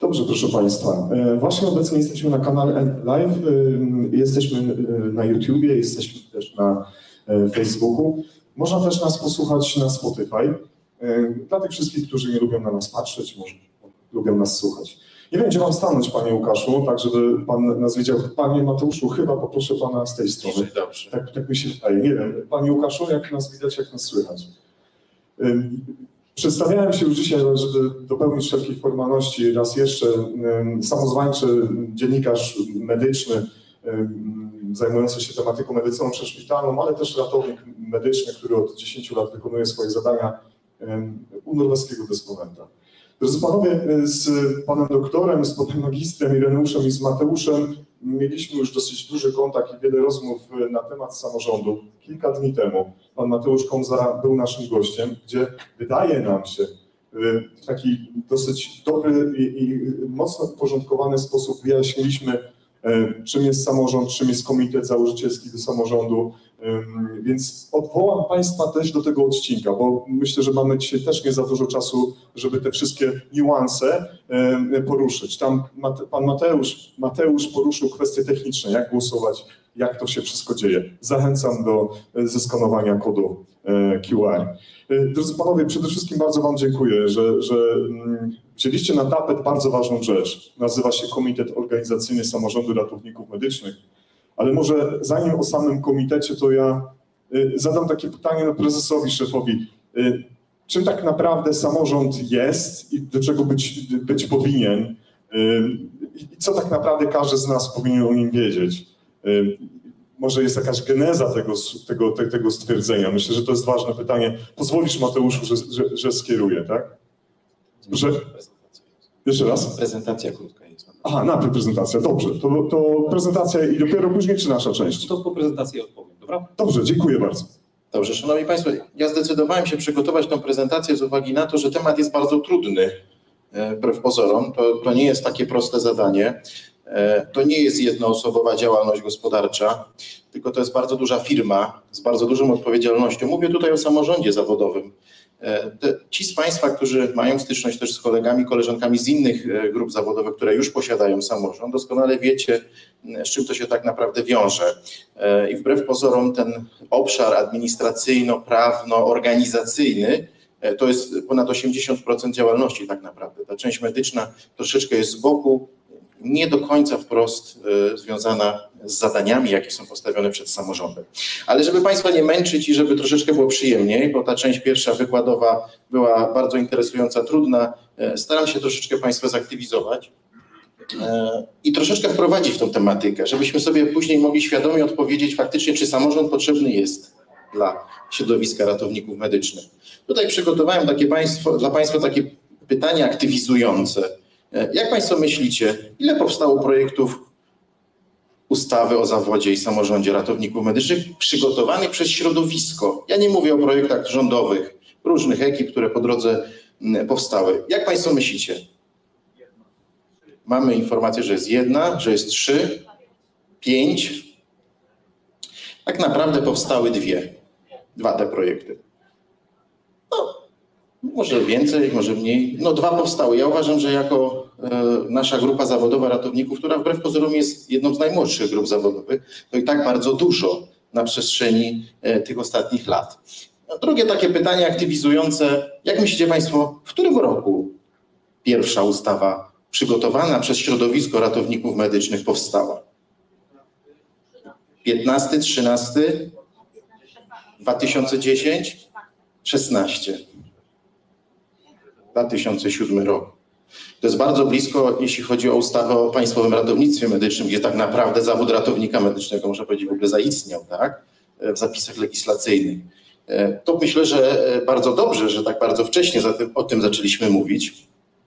Dobrze, proszę Państwa. Właśnie obecnie jesteśmy na kanale Live, jesteśmy na YouTubie, jesteśmy też na Facebooku. Można też nas posłuchać na Spotify. Dla tych wszystkich, którzy nie lubią na nas patrzeć, może lubią nas słuchać. Nie wiem, gdzie mam stanąć, Panie Łukaszu, tak żeby Pan nas wiedział. Panie Mateuszu, chyba poproszę Pana z tej strony. Dobrze. Tak mi się wydaje. Nie wiem. Panie Łukaszu, jak nas widać, jak nas słychać? Przedstawiałem się już dzisiaj, żeby dopełnić wszelkich formalności. Raz jeszcze samozwańczy dziennikarz medyczny, zajmujący się tematyką medycyną przeszpitalną, ale też ratownik medyczny, który od 10 lat wykonuje swoje zadania u norweskiego dysponenta. Drodzy Panowie, z Panem doktorem, z Panem magistrem Ireneuszem i z Mateuszem mieliśmy już dosyć duży kontakt i wiele rozmów na temat samorządu. Kilka dni temu Pan Mateusz Komza był naszym gościem, gdzie wydaje nam się w taki dosyć dobry i mocno uporządkowany sposób wyjaśniliśmy, czym jest samorząd, czym jest komitet założycielski do samorządu, więc odwołam Państwa też do tego odcinka, bo myślę, że mamy dzisiaj też nie za dużo czasu, żeby te wszystkie niuanse poruszyć. Tam Pan Mateusz poruszył kwestie techniczne, jak głosować, jak to się wszystko dzieje. Zachęcam do zeskanowania kodu QR. Drodzy Panowie, przede wszystkim bardzo Wam dziękuję, że wzięliście na tapet bardzo ważną rzecz. Nazywa się Komitet Organizacyjny Samorządu Ratowników Medycznych. Ale może zanim o samym komitecie, to ja zadam takie pytanie prezesowi, szefowi. Czym tak naprawdę samorząd jest i do czego być powinien? I co tak naprawdę każdy z nas powinien o nim wiedzieć? Może jest jakaś geneza tego stwierdzenia? Myślę, że to jest ważne pytanie. Pozwolisz, Mateuszu, że skieruję, tak? Że... Jeszcze raz? Prezentacja krótka jest. Aha, najpierw prezentacja, dobrze. To prezentacja i dopiero później, czy nasza część? To po prezentacji odpowiem, dobra? Dobrze, dziękuję bardzo. Dobrze, Szanowni Państwo, ja zdecydowałem się przygotować tą prezentację z uwagi na to, że temat jest bardzo trudny, wbrew pozorom. To nie jest takie proste zadanie. To nie jest jednoosobowa działalność gospodarcza, tylko to jest bardzo duża firma z bardzo dużą odpowiedzialnością. Mówię tutaj o samorządzie zawodowym. Ci z Państwa, którzy mają styczność też z kolegami, koleżankami z innych grup zawodowych, które już posiadają samorząd, doskonale wiecie, z czym to się tak naprawdę wiąże. I wbrew pozorom ten obszar administracyjno-prawno-organizacyjny to jest ponad 80% działalności tak naprawdę. Ta część medyczna troszeczkę jest z boku, nie do końca wprost związana z zadaniami, jakie są postawione przed samorządem. Ale żeby Państwa nie męczyć i żeby troszeczkę było przyjemniej, bo ta część pierwsza wykładowa była bardzo interesująca, trudna, staram się troszeczkę Państwa zaktywizować i troszeczkę wprowadzić w tą tematykę, żebyśmy sobie później mogli świadomie odpowiedzieć faktycznie, czy samorząd potrzebny jest dla środowiska ratowników medycznych. Tutaj przygotowałem dla Państwa takie pytania aktywizujące. Jak Państwo myślicie, ile powstało projektów ustawy o zawodzie i samorządzie ratowników medycznych przygotowanych przez środowisko? Ja nie mówię o projektach rządowych, różnych ekip, które po drodze powstały. Jak Państwo myślicie? Mamy informację, że jest 1, że jest 3, 5. Tak naprawdę powstały 2 te projekty. Może więcej, może mniej. 2 powstały. Ja uważam, że jako nasza grupa zawodowa ratowników, która wbrew pozorom jest jedną z najmłodszych grup zawodowych, to i tak bardzo dużo na przestrzeni tych ostatnich lat. Drugie takie pytanie aktywizujące. Jak myślicie Państwo, w którym roku pierwsza ustawa przygotowana przez środowisko ratowników medycznych powstała? 15, 13, 2010, 16. 2007 rok. To jest bardzo blisko, jeśli chodzi o ustawę o Państwowym Ratownictwie Medycznym, gdzie tak naprawdę zawód ratownika medycznego, można powiedzieć, w ogóle zaistniał, tak? W zapisach legislacyjnych. To myślę, że bardzo dobrze, że tak bardzo wcześnie o tym zaczęliśmy mówić.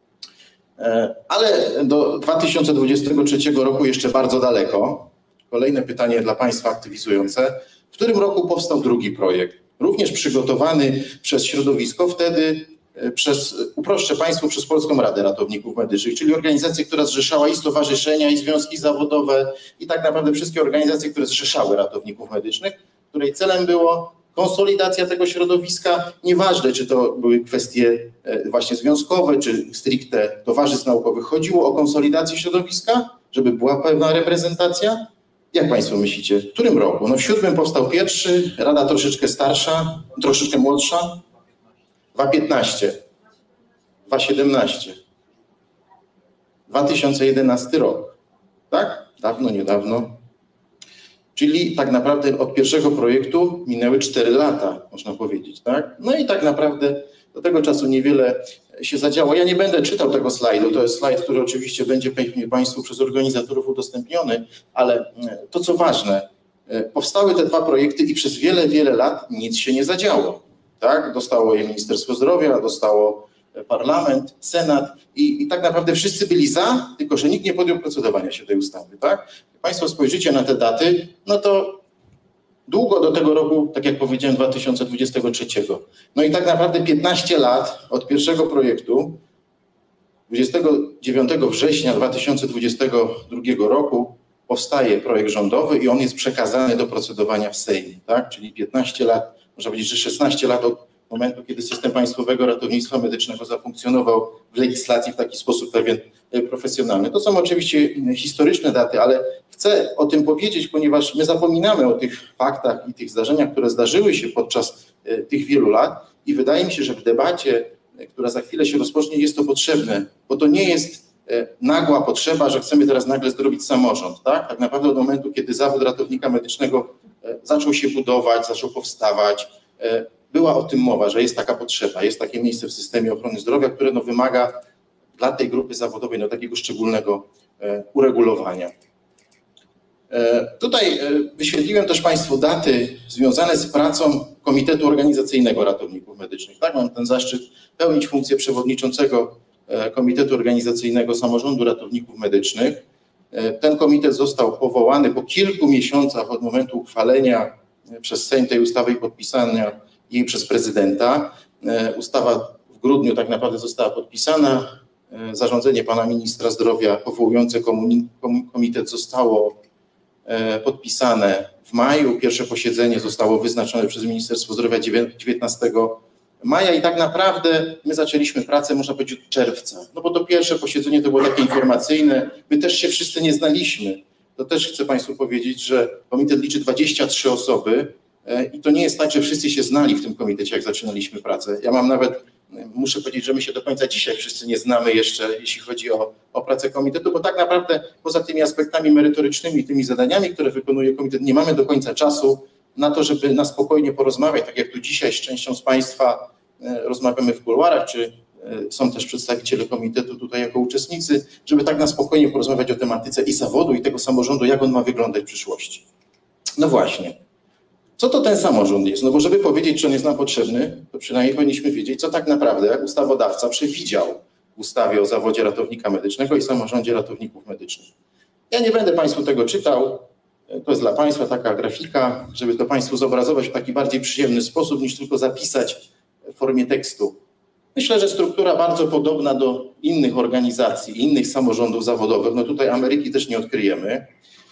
Ale do 2023 roku jeszcze bardzo daleko. Kolejne pytanie dla Państwa aktywizujące. W którym roku powstał drugi projekt? Również przygotowany przez środowisko, wtedy uproszczę Państwu, przez Polską Radę Ratowników Medycznych, czyli organizację, która zrzeszała i stowarzyszenia, i związki zawodowe, i tak naprawdę wszystkie organizacje, które zrzeszały ratowników medycznych, której celem było konsolidacja tego środowiska, nieważne, czy to były kwestie właśnie związkowe, czy stricte towarzystw naukowych. Chodziło o konsolidację środowiska, żeby była pewna reprezentacja. Jak Państwo myślicie, w którym roku? No w 2007 powstał pierwszy, Rada troszeczkę starsza, troszeczkę młodsza, 2015, 2017, 2011 rok, tak? Dawno, niedawno. Czyli tak naprawdę od pierwszego projektu minęły 4 lata, można powiedzieć, tak? No i tak naprawdę do tego czasu niewiele się zadziało. Ja nie będę czytał tego slajdu, to jest slajd, który oczywiście będzie Państwu przez organizatorów udostępniony, ale to co ważne, powstały te 2 projekty i przez wiele, wiele lat nic się nie zadziało, tak? Dostało je Ministerstwo Zdrowia, dostało Parlament, Senat i tak naprawdę wszyscy byli za, tylko że nikt nie podjął procedowania się tej ustawy, tak? Jak Państwo spojrzycie na te daty, no to długo do tego roku, tak jak powiedziałem, 2023. No i tak naprawdę 15 lat od pierwszego projektu, 29 września 2022 roku powstaje projekt rządowy i on jest przekazany do procedowania w Sejmie, tak? Czyli 15 lat, można powiedzieć, że 16 lat od momentu, kiedy system państwowego ratownictwa medycznego zafunkcjonował w legislacji w taki sposób pewien profesjonalny. To są oczywiście historyczne daty, ale chcę o tym powiedzieć, ponieważ my zapominamy o tych faktach i tych zdarzeniach, które zdarzyły się podczas tych wielu lat i wydaje mi się, że w debacie, która za chwilę się rozpocznie, jest to potrzebne, bo to nie jest nagła potrzeba, że chcemy teraz nagle zrobić samorząd, tak? Tak naprawdę od momentu, kiedy zawód ratownika medycznego zaczął się budować, zaczął powstawać, była o tym mowa, że jest taka potrzeba, jest takie miejsce w systemie ochrony zdrowia, które wymaga dla tej grupy zawodowej takiego szczególnego uregulowania. Tutaj wyświetliłem też Państwu daty związane z pracą Komitetu Organizacyjnego Ratowników Medycznych. Tak, mam ten zaszczyt pełnić funkcję przewodniczącego Komitetu Organizacyjnego Samorządu Ratowników Medycznych. Ten komitet został powołany po kilku miesiącach od momentu uchwalenia przez Sejm tej ustawy i podpisania jej przez prezydenta. Ustawa w grudniu tak naprawdę została podpisana. Zarządzenie pana ministra zdrowia powołujące komitet zostało podpisane w maju. Pierwsze posiedzenie zostało wyznaczone przez Ministerstwo Zdrowia 19 maja i tak naprawdę my zaczęliśmy pracę, można powiedzieć, od czerwca. No bo to pierwsze posiedzenie to było takie informacyjne. My też się wszyscy nie znaliśmy. To też chcę Państwu powiedzieć, że komitet liczy 23 osoby i to nie jest tak, że wszyscy się znali w tym komitecie, jak zaczynaliśmy pracę. Ja mam nawet, muszę powiedzieć, że my się do końca dzisiaj wszyscy nie znamy jeszcze, jeśli chodzi o pracę komitetu, bo tak naprawdę poza tymi aspektami merytorycznymi, tymi zadaniami, które wykonuje komitet, nie mamy do końca czasu na to, żeby na spokojnie porozmawiać, tak jak tu dzisiaj z częścią z Państwa rozmawiamy w kuluarach, czy są też przedstawiciele komitetu tutaj jako uczestnicy, żeby tak na spokojnie porozmawiać o tematyce i zawodu, i tego samorządu, jak on ma wyglądać w przyszłości. No właśnie. Co to ten samorząd jest? No bo żeby powiedzieć, czy on jest nam potrzebny, to przynajmniej powinniśmy wiedzieć, co tak naprawdę ustawodawca przewidział w ustawie o zawodzie ratownika medycznego i samorządzie ratowników medycznych. Ja nie będę Państwu tego czytał, to jest dla Państwa taka grafika, żeby to Państwu zobrazować w taki bardziej przyjemny sposób, niż tylko zapisać w formie tekstu. Myślę, że struktura bardzo podobna do innych organizacji, innych samorządów zawodowych. No tutaj Ameryki też nie odkryjemy.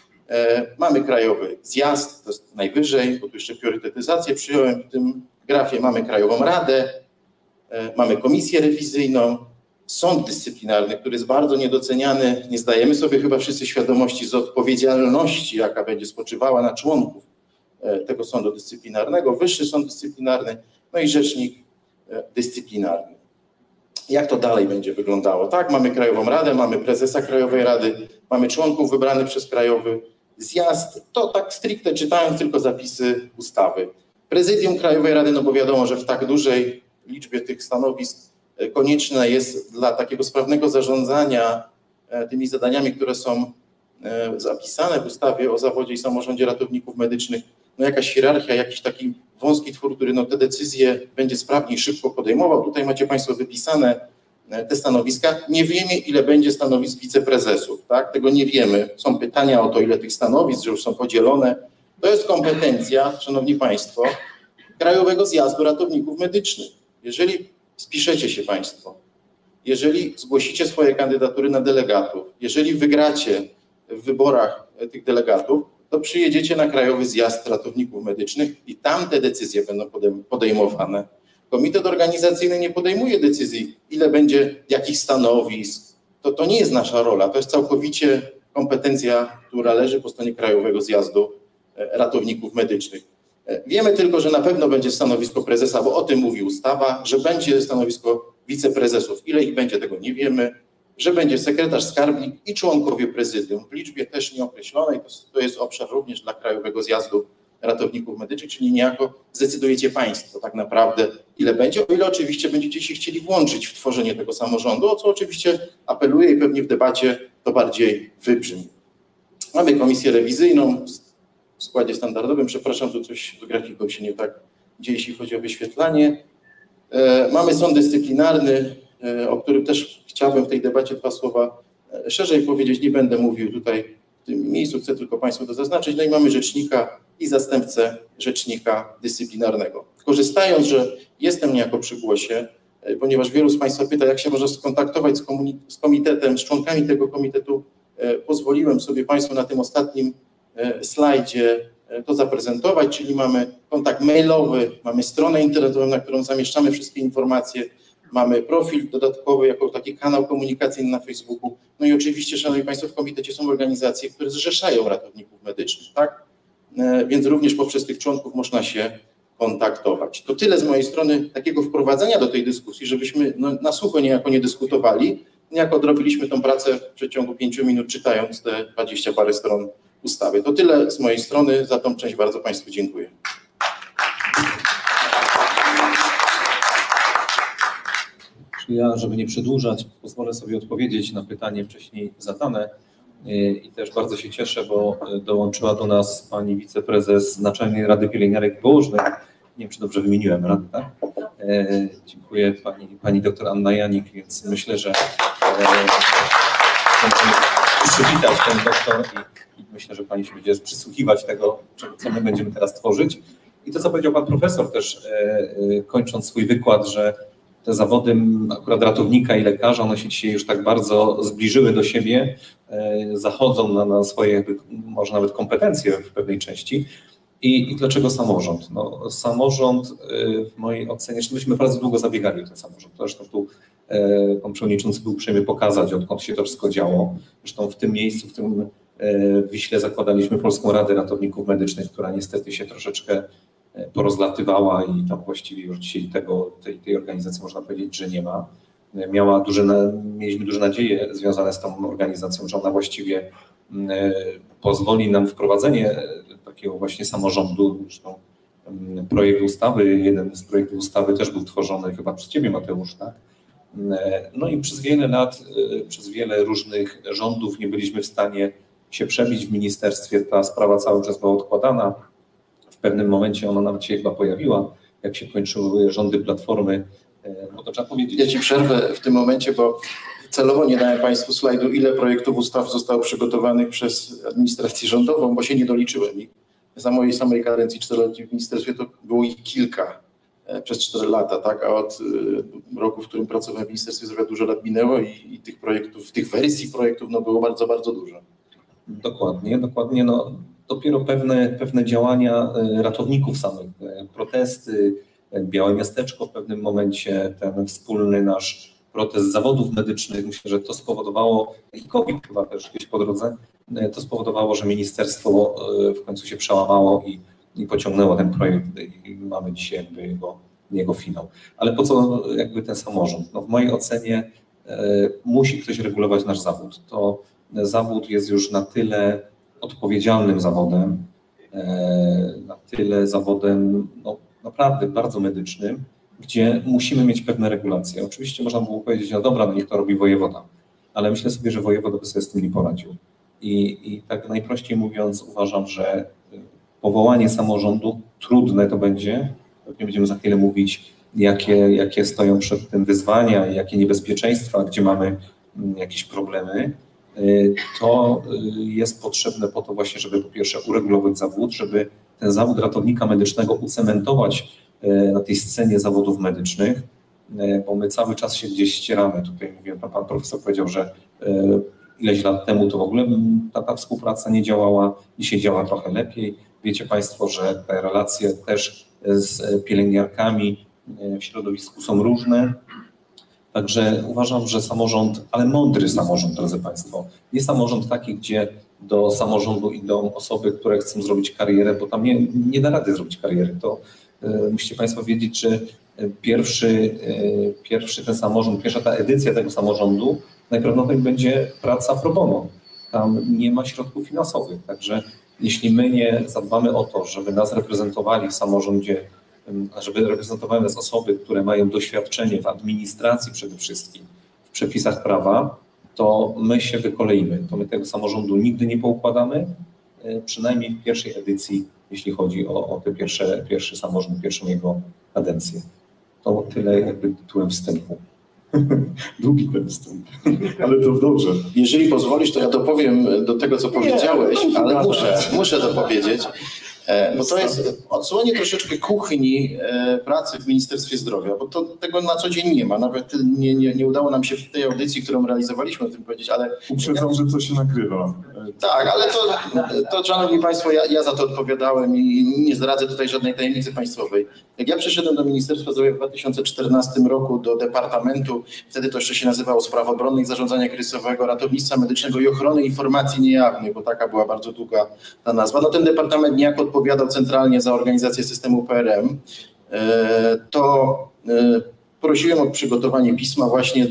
Mamy krajowy zjazd, to jest najwyżej, bo tu jeszcze priorytetyzację przyjąłem w tym grafie. Mamy krajową radę, mamy komisję rewizyjną, sąd dyscyplinarny, który jest bardzo niedoceniany. Nie zdajemy sobie chyba wszyscy świadomości z odpowiedzialności, jaka będzie spoczywała na członków tego sądu dyscyplinarnego, wyższy sąd dyscyplinarny, no i rzecznik dyscyplinarny. Jak to dalej będzie wyglądało? Tak, mamy krajową radę, mamy prezesa krajowej rady, mamy członków wybranych przez krajowy zjazd. To tak stricte czytając tylko zapisy ustawy. Prezydium krajowej rady, no bo wiadomo, że w tak dużej liczbie tych stanowisk konieczne jest dla takiego sprawnego zarządzania tymi zadaniami, które są zapisane w ustawie o zawodzie i samorządzie ratowników medycznych, no jakaś hierarchia, jakiś taki wąski twór, który no te decyzje będzie sprawnie i szybko podejmował. Tutaj macie Państwo wypisane te stanowiska. Nie wiemy, ile będzie stanowisk wiceprezesów, tak? Tego nie wiemy. Są pytania o to, ile tych stanowisk, że już są podzielone. To jest kompetencja, Szanowni Państwo, Krajowego Zjazdu Ratowników Medycznych. Jeżeli spiszecie się Państwo, jeżeli zgłosicie swoje kandydatury na delegatów, jeżeli wygracie w wyborach tych delegatów, to przyjedziecie na Krajowy Zjazd Ratowników Medycznych i tam te decyzje będą podejmowane. Komitet organizacyjny nie podejmuje decyzji, ile będzie, jakich stanowisk. To nie jest nasza rola, to jest całkowicie kompetencja, która leży po stronie Krajowego Zjazdu Ratowników Medycznych. Wiemy tylko, że na pewno będzie stanowisko prezesa, bo o tym mówi ustawa, że będzie stanowisko wiceprezesów. Ile ich będzie, tego nie wiemy, że będzie sekretarz, skarbnik i członkowie prezydium. W liczbie też nieokreślonej, to jest obszar również dla Krajowego Zjazdu Ratowników Medycznych, czyli niejako zdecydujecie Państwo tak naprawdę, ile będzie, o ile oczywiście będziecie się chcieli włączyć w tworzenie tego samorządu, o co oczywiście apeluję i pewnie w debacie to bardziej wybrzmi. Mamy komisję rewizyjną w składzie standardowym, przepraszam, tu coś z grafiką się nie tak dzieje, jeśli chodzi o wyświetlanie. Mamy sąd dyscyplinarny, o którym też chciałbym w tej debacie 2 słowa szerzej powiedzieć, nie będę mówił tutaj w tym miejscu, chcę tylko Państwu to zaznaczyć. No i mamy rzecznika i zastępcę rzecznika dyscyplinarnego. Korzystając, że jestem niejako przy głosie, ponieważ wielu z Państwa pyta, jak się można skontaktować z komitetem, z członkami tego komitetu, pozwoliłem sobie Państwu na tym ostatnim slajdzie to zaprezentować, czyli mamy kontakt mailowy, mamy stronę internetową, na którą zamieszczamy wszystkie informacje, mamy profil dodatkowy jako taki kanał komunikacyjny na Facebooku, no i oczywiście, Szanowni Państwo, w komitecie są organizacje, które zrzeszają ratowników medycznych, tak? Więc również poprzez tych członków można się kontaktować. To tyle z mojej strony takiego wprowadzenia do tej dyskusji, żebyśmy na sucho niejako nie dyskutowali, niejako odrobiliśmy tą pracę w przeciągu 5 minut, czytając te 20 parę stron ustawy. To tyle z mojej strony, za tą część bardzo Państwu dziękuję. Ja, żeby nie przedłużać, pozwolę sobie odpowiedzieć na pytanie wcześniej zadane i też bardzo się cieszę, bo dołączyła do nas pani wiceprezes Naczelnej Rady Pielęgniarek i Położnych. Nie wiem, czy dobrze wymieniłem radę, tak? Dziękuję pani doktor Anna Janik, więc myślę, że przywitać ten doktor i myślę, że pani się będzie przysłuchiwać tego, co my będziemy teraz tworzyć. I to, co powiedział pan profesor też, kończąc swój wykład, że te zawody akurat ratownika i lekarza, one się dzisiaj już tak bardzo zbliżyły do siebie, zachodzą na swoje, jakby, może nawet kompetencje w pewnej części. I dlaczego samorząd? No, samorząd w mojej ocenie, myśmy bardzo długo zabiegali o ten samorząd. Zresztą tu pan przewodniczący był uprzejmy pokazać, odkąd się to wszystko działo. Zresztą w tym miejscu, w tym Wiśle zakładaliśmy Polską Radę Ratowników Medycznych, która niestety się troszeczkę porozlatywała i tam właściwie już dzisiaj tej organizacji można powiedzieć, że nie ma. Mieliśmy duże nadzieje związane z tą organizacją, że ona właściwie pozwoli nam wprowadzenie takiego właśnie samorządu. Zresztą projekt ustawy, jeden z projektów ustawy też był tworzony chyba przez Ciebie, Mateusz, tak? No i przez wiele lat, przez wiele różnych rządów nie byliśmy w stanie się przebić w ministerstwie. Ta sprawa cały czas była odkładana. W pewnym momencie ona nawet się chyba pojawiła, jak się kończyły rządy Platformy, no to trzeba powiedzieć. Ja Ci przerwę w tym momencie, bo celowo nie dałem Państwu slajdu, ile projektów ustaw zostało przygotowanych przez administrację rządową, bo się nie doliczyłem ich. Za mojej samej kadencji 4-letniej w ministerstwie to było ich kilka przez 4 lata, tak? A od roku, w którym pracowałem w Ministerstwie Zdrowia, dużo lat minęło i tych projektów, tych wersji projektów było bardzo, bardzo dużo. Dokładnie. No, dopiero pewne działania ratowników samych, protesty, Białe Miasteczko w pewnym momencie, ten wspólny nasz protest zawodów medycznych, myślę, że to spowodowało, i COVID chyba też gdzieś po drodze, to spowodowało, że ministerstwo w końcu się przełamało i pociągnęło ten projekt i mamy dzisiaj jakby jego finał. Ale po co jakby ten samorząd? No w mojej ocenie musi ktoś regulować nasz zawód. To zawód jest już na tyle odpowiedzialnym zawodem, na tyle zawodem no, naprawdę bardzo medycznym, gdzie musimy mieć pewne regulacje. Oczywiście można było powiedzieć, no dobra, no niech to robi wojewoda, ale myślę sobie, że wojewoda by sobie z tym nie poradził. I tak najprościej mówiąc uważam, że powołanie samorządu trudne to będzie. Pewnie będziemy za chwilę mówić, jakie stoją przed tym wyzwania, jakie niebezpieczeństwa, gdzie mamy jakieś problemy. To jest potrzebne po to właśnie, żeby po pierwsze uregulować zawód, żeby ten zawód ratownika medycznego ucementować na tej scenie zawodów medycznych, bo my cały czas się gdzieś ścieramy. Tutaj mówię, pan profesor powiedział, że ileś lat temu to w ogóle ta współpraca nie działała, dzisiaj działa trochę lepiej. Wiecie Państwo, że te relacje też z pielęgniarkami w środowisku są różne. Także uważam, że samorząd, ale mądry samorząd, drodzy Państwo, nie samorząd taki, gdzie do samorządu idą osoby, które chcą zrobić karierę, bo tam nie da rady zrobić kariery. To musicie Państwo wiedzieć, że pierwszy ten samorząd, pierwsza ta edycja tego samorządu najprawdopodobniej będzie praca pro bono. Tam nie ma środków finansowych, także jeśli my nie zadbamy o to, żeby nas reprezentowali w samorządzie, żeby reprezentowały nas osoby, które mają doświadczenie w administracji przede wszystkim, w przepisach prawa, to my się wykoleimy. To my tego samorządu nigdy nie poukładamy, przynajmniej w pierwszej edycji, jeśli chodzi o te pierwszy samorząd, pierwszą jego kadencję. To tyle jakby tytułem wstępu. Długi ten wstęp, ale to dobrze. Jeżeli pozwolisz, to ja dopowiem do tego, co powiedziałeś, ale muszę dopowiedzieć. Bo to jest odsłonię troszeczkę kuchni pracy w Ministerstwie Zdrowia, bo tego na co dzień nie ma. Nawet nie udało nam się w tej audycji, którą realizowaliśmy, o tym powiedzieć, ale... Uprzedzam, że to się nagrywa. Tak, ale to szanowni Państwo, ja za to odpowiadałem i nie zdradzę tutaj żadnej tajemnicy państwowej. Jak ja przyszedłem do Ministerstwa Zdrowia w 2014 roku do Departamentu, wtedy to jeszcze się nazywało Spraw Obronnych, Zarządzania Kryzysowego, Ratownictwa Medycznego i Ochrony Informacji Niejawnych, bo taka była bardzo długa ta nazwa. No ten departament niejako odpowiadał centralnie za organizację systemu PRM, to prosiłem o przygotowanie pisma właśnie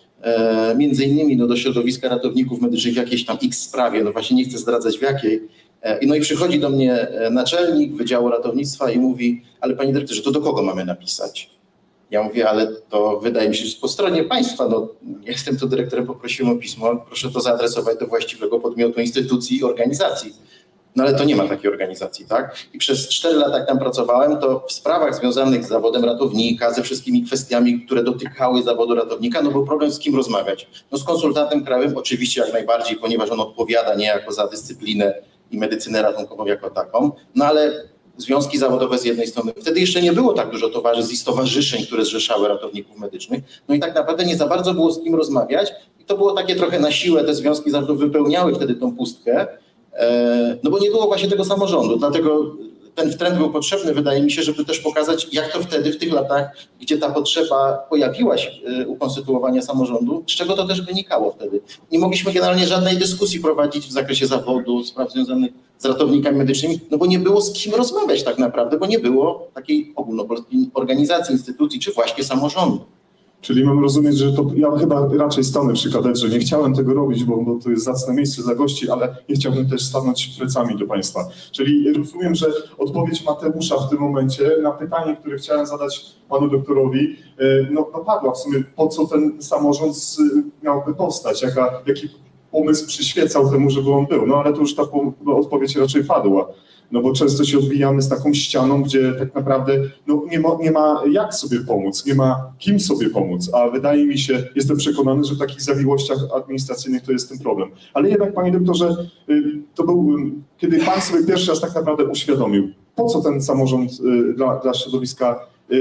między innymi do środowiska ratowników medycznych w jakiejś tam X sprawie, no właśnie nie chcę zdradzać w jakiej. No i przychodzi do mnie naczelnik Wydziału Ratownictwa i mówi, ale panie dyrektorze, to do kogo mamy napisać? Ja mówię, ale to wydaje mi się, że po stronie państwa, no jestem tu dyrektorem, poprosiłem o pismo, proszę to zaadresować do właściwego podmiotu, instytucji i organizacji. No ale to nie ma takiej organizacji, tak? I przez 4 lata, jak tam pracowałem, to w sprawach związanych z zawodem ratownika, ze wszystkimi kwestiami, które dotykały zawodu ratownika, no był problem z kim rozmawiać. No z konsultantem krajowym oczywiście jak najbardziej, ponieważ on odpowiada niejako za dyscyplinę i medycynę ratunkową jako taką, no ale związki zawodowe z jednej strony. Wtedy jeszcze nie było tak dużo towarzystw i stowarzyszeń, które zrzeszały ratowników medycznych, no i tak naprawdę nie za bardzo było z kim rozmawiać i to było takie trochę na siłę, te związki zawodowe wypełniały wtedy tą pustkę, no bo nie było właśnie tego samorządu, dlatego ten trend był potrzebny, wydaje mi się, żeby też pokazać, jak to wtedy w tych latach, gdzie ta potrzeba pojawiła się ukonstytuowania samorządu, z czego to też wynikało wtedy. Nie mogliśmy generalnie żadnej dyskusji prowadzić w zakresie zawodu, spraw związanych z ratownikami medycznymi, no bo nie było z kim rozmawiać tak naprawdę, bo nie było takiej ogólnopolskiej organizacji, instytucji, czy właśnie samorządu. Czyli mam rozumieć, że to ja chyba raczej stanę przy katedrze. Nie chciałem tego robić, bo to jest zacne miejsce dla gości, ale nie chciałbym też stanąć plecami do Państwa. Czyli rozumiem, że odpowiedź Mateusza w tym momencie na pytanie, które chciałem zadać panu doktorowi, no padła w sumie, po co ten samorząd miałby powstać, jaki pomysł przyświecał temu, żeby on był. No ale to już ta odpowiedź raczej padła. No bo często się odbijamy z taką ścianą, gdzie tak naprawdę no, nie ma jak sobie pomóc, nie ma kim sobie pomóc, a wydaje mi się, jestem przekonany, że w takich zawiłościach administracyjnych to jest ten problem. Ale jednak, panie doktorze, to był, kiedy pan sobie pierwszy raz tak naprawdę uświadomił, po co ten samorząd dla środowiska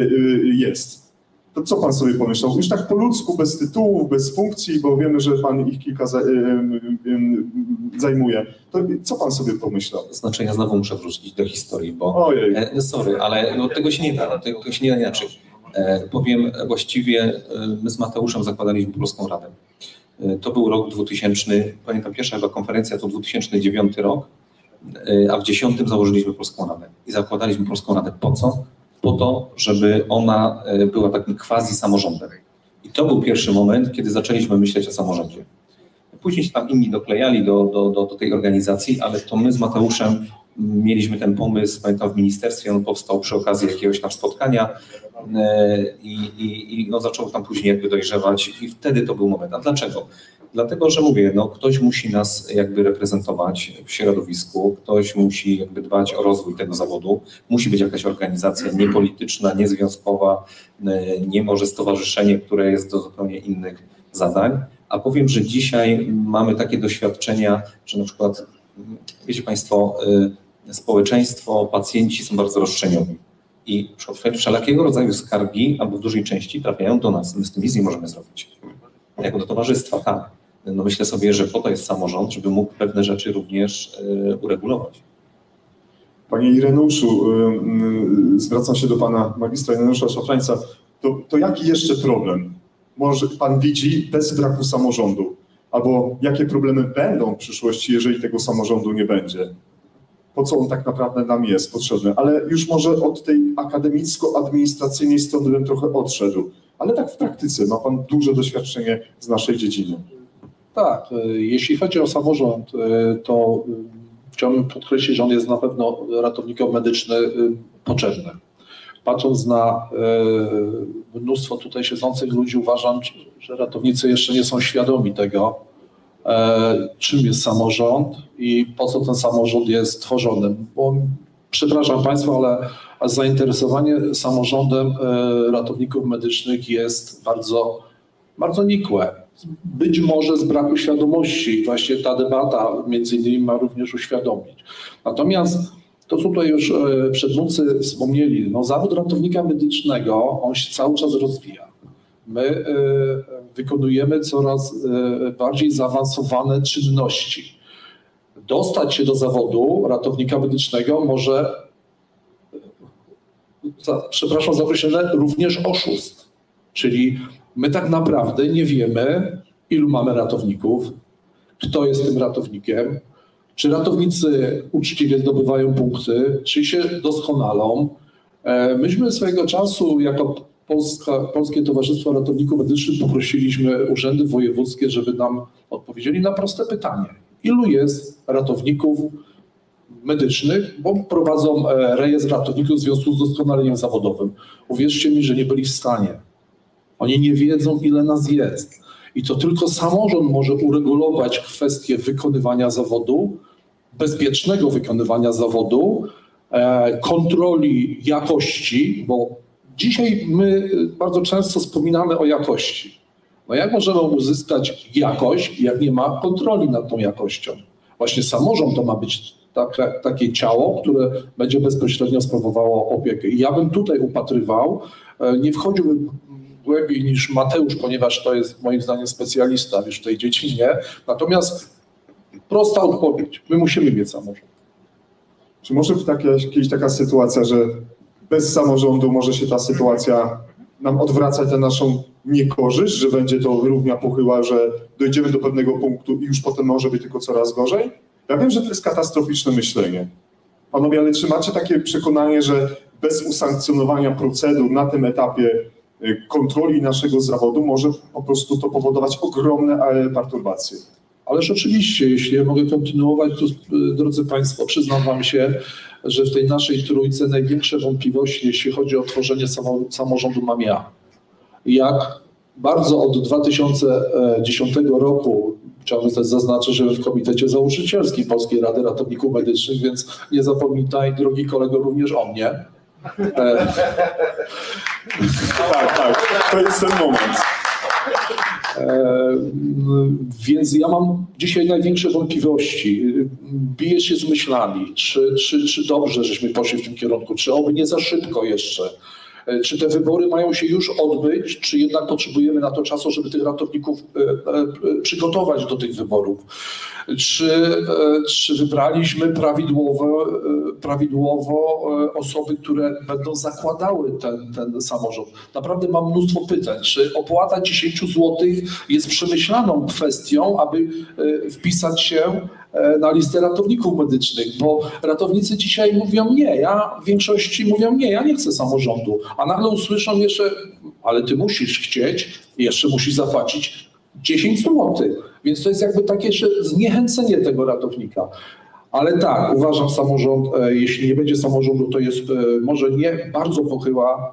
jest. To co pan sobie pomyślał? Już tak po ludzku, bez tytułów, bez funkcji, bo wiemy, że pan ich kilka zajmuje. To co pan sobie pomyślał? Znaczy ja znowu muszę wrócić do historii, bo sorry, ale no, tego się nie da, tego się nie da inaczej. Powiem właściwie, my z Mateuszem zakładaliśmy Polską Radę. To był rok 2000, pamiętam pierwsza chyba konferencja to 2009 rok, a w 2010 założyliśmy Polską Radę. I zakładaliśmy Polską Radę po co? Po to, żeby ona była takim quasi samorządem. I to był pierwszy moment, kiedy zaczęliśmy myśleć o samorządzie. Później się tam inni doklejali do tej organizacji, ale to my z Mateuszem mieliśmy ten pomysł, pamiętam w ministerstwie, on powstał przy okazji jakiegoś tam spotkania i no, zaczął tam później jakby dojrzewać i wtedy to był moment. A dlaczego? Dlatego, że mówię, no, ktoś musi nas jakby reprezentować w środowisku, ktoś musi jakby dbać o rozwój tego zawodu, musi być jakaś organizacja niepolityczna, niezwiązkowa, nie może stowarzyszenie, które jest do zupełnie innych zadań. A powiem, że dzisiaj mamy takie doświadczenia, że na przykład, wiecie Państwo, społeczeństwo, pacjenci są bardzo roszczeniowi i wszelkiego rodzaju skargi albo w dużej części trafiają do nas. My z tym nic nie możemy zrobić. Jako do towarzystwa, tak. no myślę sobie, że po to jest samorząd, żeby mógł pewne rzeczy również uregulować. Panie Ireneuszu, zwracam się do pana magistra Ireneusza Szafrańca. To jaki jeszcze problem może pan widzi bez braku samorządu? Albo jakie problemy będą w przyszłości, jeżeli tego samorządu nie będzie? Po co on tak naprawdę nam jest potrzebny? Ale już może od tej akademicko-administracyjnej strony bym trochę odszedł. Ale tak w praktyce ma pan duże doświadczenie z naszej dziedziny. Tak, jeśli chodzi o samorząd, to chciałbym podkreślić, że on jest na pewno ratownikom medycznym potrzebny. Patrząc na mnóstwo tutaj siedzących ludzi, uważam, że ratownicy jeszcze nie są świadomi tego, czym jest samorząd i po co ten samorząd jest tworzony. Bo, przepraszam Państwa, ale zainteresowanie samorządem ratowników medycznych jest bardzo, bardzo nikłe. Być może z braku świadomości. Właśnie ta debata między innymi ma również uświadomić. Natomiast to, co tutaj już przedmówcy wspomnieli, no, zawód ratownika medycznego, on się cały czas rozwija. My wykonujemy coraz bardziej zaawansowane czynności. Dostać się do zawodu ratownika medycznego może, przepraszam za określenie, również oszust. Czyli my tak naprawdę nie wiemy, ilu mamy ratowników, kto jest tym ratownikiem, czy ratownicy uczciwie zdobywają punkty, czy się doskonalą. Myśmy swojego czasu jako Polskie Towarzystwo Ratowników Medycznych poprosiliśmy urzędy wojewódzkie, żeby nam odpowiedzieli na proste pytanie. Ilu jest ratowników medycznych, bo prowadzą rejestr ratowników w związku z doskonaleniem zawodowym. Uwierzcie mi, że nie byli w stanie. Oni nie wiedzą, ile nas jest. I to tylko samorząd może uregulować kwestię wykonywania zawodu, bezpiecznego wykonywania zawodu, kontroli jakości, bo dzisiaj my bardzo często wspominamy o jakości. No jak możemy uzyskać jakość, jak nie ma kontroli nad tą jakością? Właśnie samorząd to ma być takie ciało, które będzie bezpośrednio sprawowało opiekę. I ja bym tutaj upatrywał, nie wchodziłbym głębiej niż Mateusz, ponieważ to jest moim zdaniem specjalista już w tej dziedzinie. Natomiast prosta odpowiedź. My musimy mieć samorząd. Czy może być jakaś taka sytuacja, że bez samorządu może się ta sytuacja nam odwracać tę naszą niekorzyść, że będzie to równia pochyła, że dojdziemy do pewnego punktu i już potem może być tylko coraz gorzej? Ja wiem, że to jest katastroficzne myślenie. Panowie, ale czy macie takie przekonanie, że bez usankcjonowania procedur na tym etapie kontroli naszego zawodu może po prostu to powodować ogromne perturbacje? Ależ oczywiście, jeśli ja mogę kontynuować, to drodzy Państwo, przyznam Wam się, że w tej naszej trójce największe wątpliwości, jeśli chodzi o tworzenie samorządu, mam ja. Jak bardzo od 2010 roku, chciałbym też zaznaczyć, że w Komitecie Założycielskim Polskiej Rady Ratowników Medycznych, więc nie zapomnij, drogi kolego, również o mnie. Tak, to jest ten moment. Więc ja mam dzisiaj największe wątpliwości. Biję się z myślami, czy dobrze żeśmy poszli w tym kierunku, czy oby nie za szybko jeszcze. Czy te wybory mają się już odbyć, czy jednak potrzebujemy na to czasu, żeby tych ratowników przygotować do tych wyborów? Czy wybraliśmy prawidłowo osoby, które będą zakładały ten samorząd? Naprawdę mam mnóstwo pytań. Czy opłata 10 zł jest przemyślaną kwestią, aby wpisać się na listę ratowników medycznych? Bo ratownicy dzisiaj mówią nie, w większości mówią nie, ja nie chcę samorządu. A nagle usłyszą jeszcze, ale ty musisz chcieć, jeszcze musisz zapłacić 10 zł. Więc to jest jakby takie zniechęcenie tego ratownika. Ale tak, uważam, samorząd, jeśli nie będzie samorządu, to jest może nie bardzo pochyła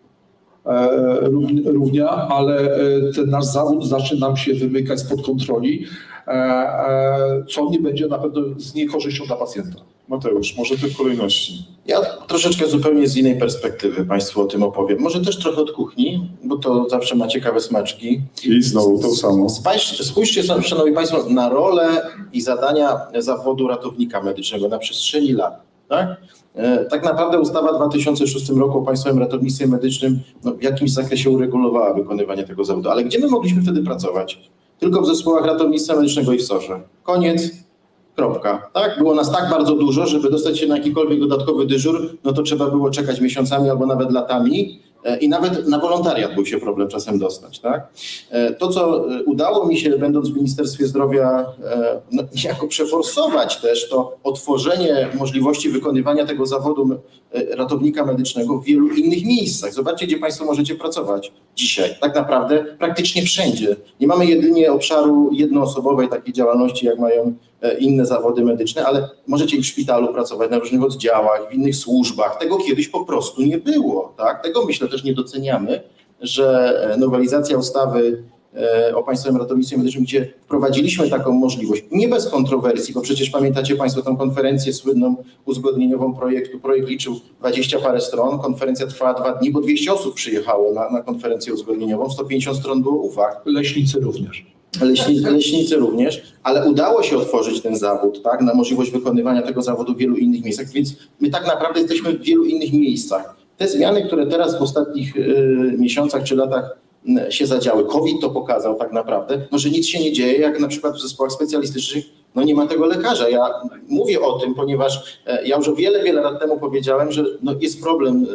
równia, ale ten nasz zawód zacznie nam się wymykać spod kontroli, co nie będzie na pewno z niekorzyścią dla pacjenta. Mateusz, może ty w kolejności. Ja troszeczkę zupełnie z innej perspektywy Państwu o tym opowiem. Może też trochę od kuchni, bo to zawsze ma ciekawe smaczki. I znowu to samo. Spójrzcie, Szanowni Państwo, na rolę i zadania zawodu ratownika medycznego na przestrzeni lat. Tak naprawdę ustawa w 2006 roku o Państwowym Ratownictwie Medycznym w jakimś zakresie uregulowała wykonywanie tego zawodu. Ale gdzie my mogliśmy wtedy pracować? tylko w zespołach ratownictwa medycznego i w SOR-ze. Koniec, kropka. Tak? Było nas tak bardzo dużo, żeby dostać się na jakikolwiek dodatkowy dyżur, no to trzeba było czekać miesiącami albo nawet latami i nawet na wolontariat był się problem czasem dostać. Tak? To, co udało mi się, będąc w Ministerstwie Zdrowia, no, niejako przeforsować też, to otworzenie możliwości wykonywania tego zawodu ratownika medycznego w wielu innych miejscach. Zobaczcie, gdzie Państwo możecie pracować dzisiaj. Tak naprawdę praktycznie wszędzie. Nie mamy jedynie obszaru jednoosobowej takiej działalności, jak mają inne zawody medyczne, ale możecie i w szpitalu pracować, na różnych oddziałach, w innych służbach. Tego kiedyś po prostu nie było. Tak? Tego myślę też nie doceniamy, że nowelizacja ustawy o Państwowym Ratownictwie Medycznym, gdzie wprowadziliśmy taką możliwość, nie bez kontrowersji, bo przecież pamiętacie Państwo tę konferencję słynną uzgodnieniową projektu. Projekt liczył 20 parę stron, konferencja trwała 2 dni, bo 200 osób przyjechało na konferencję uzgodnieniową, 150 stron było uwag. Leśnicy również. Leśnicy również, ale udało się otworzyć ten zawód, tak, na możliwość wykonywania tego zawodu w wielu innych miejscach, więc my tak naprawdę jesteśmy w wielu innych miejscach. Te zmiany, które teraz w ostatnich miesiącach czy latach się zadziały, COVID to pokazał tak naprawdę, no, że nic się nie dzieje, jak na przykład w zespołach specjalistycznych, no nie ma tego lekarza. Ja mówię o tym, ponieważ ja już wiele lat temu powiedziałem, że no, jest problem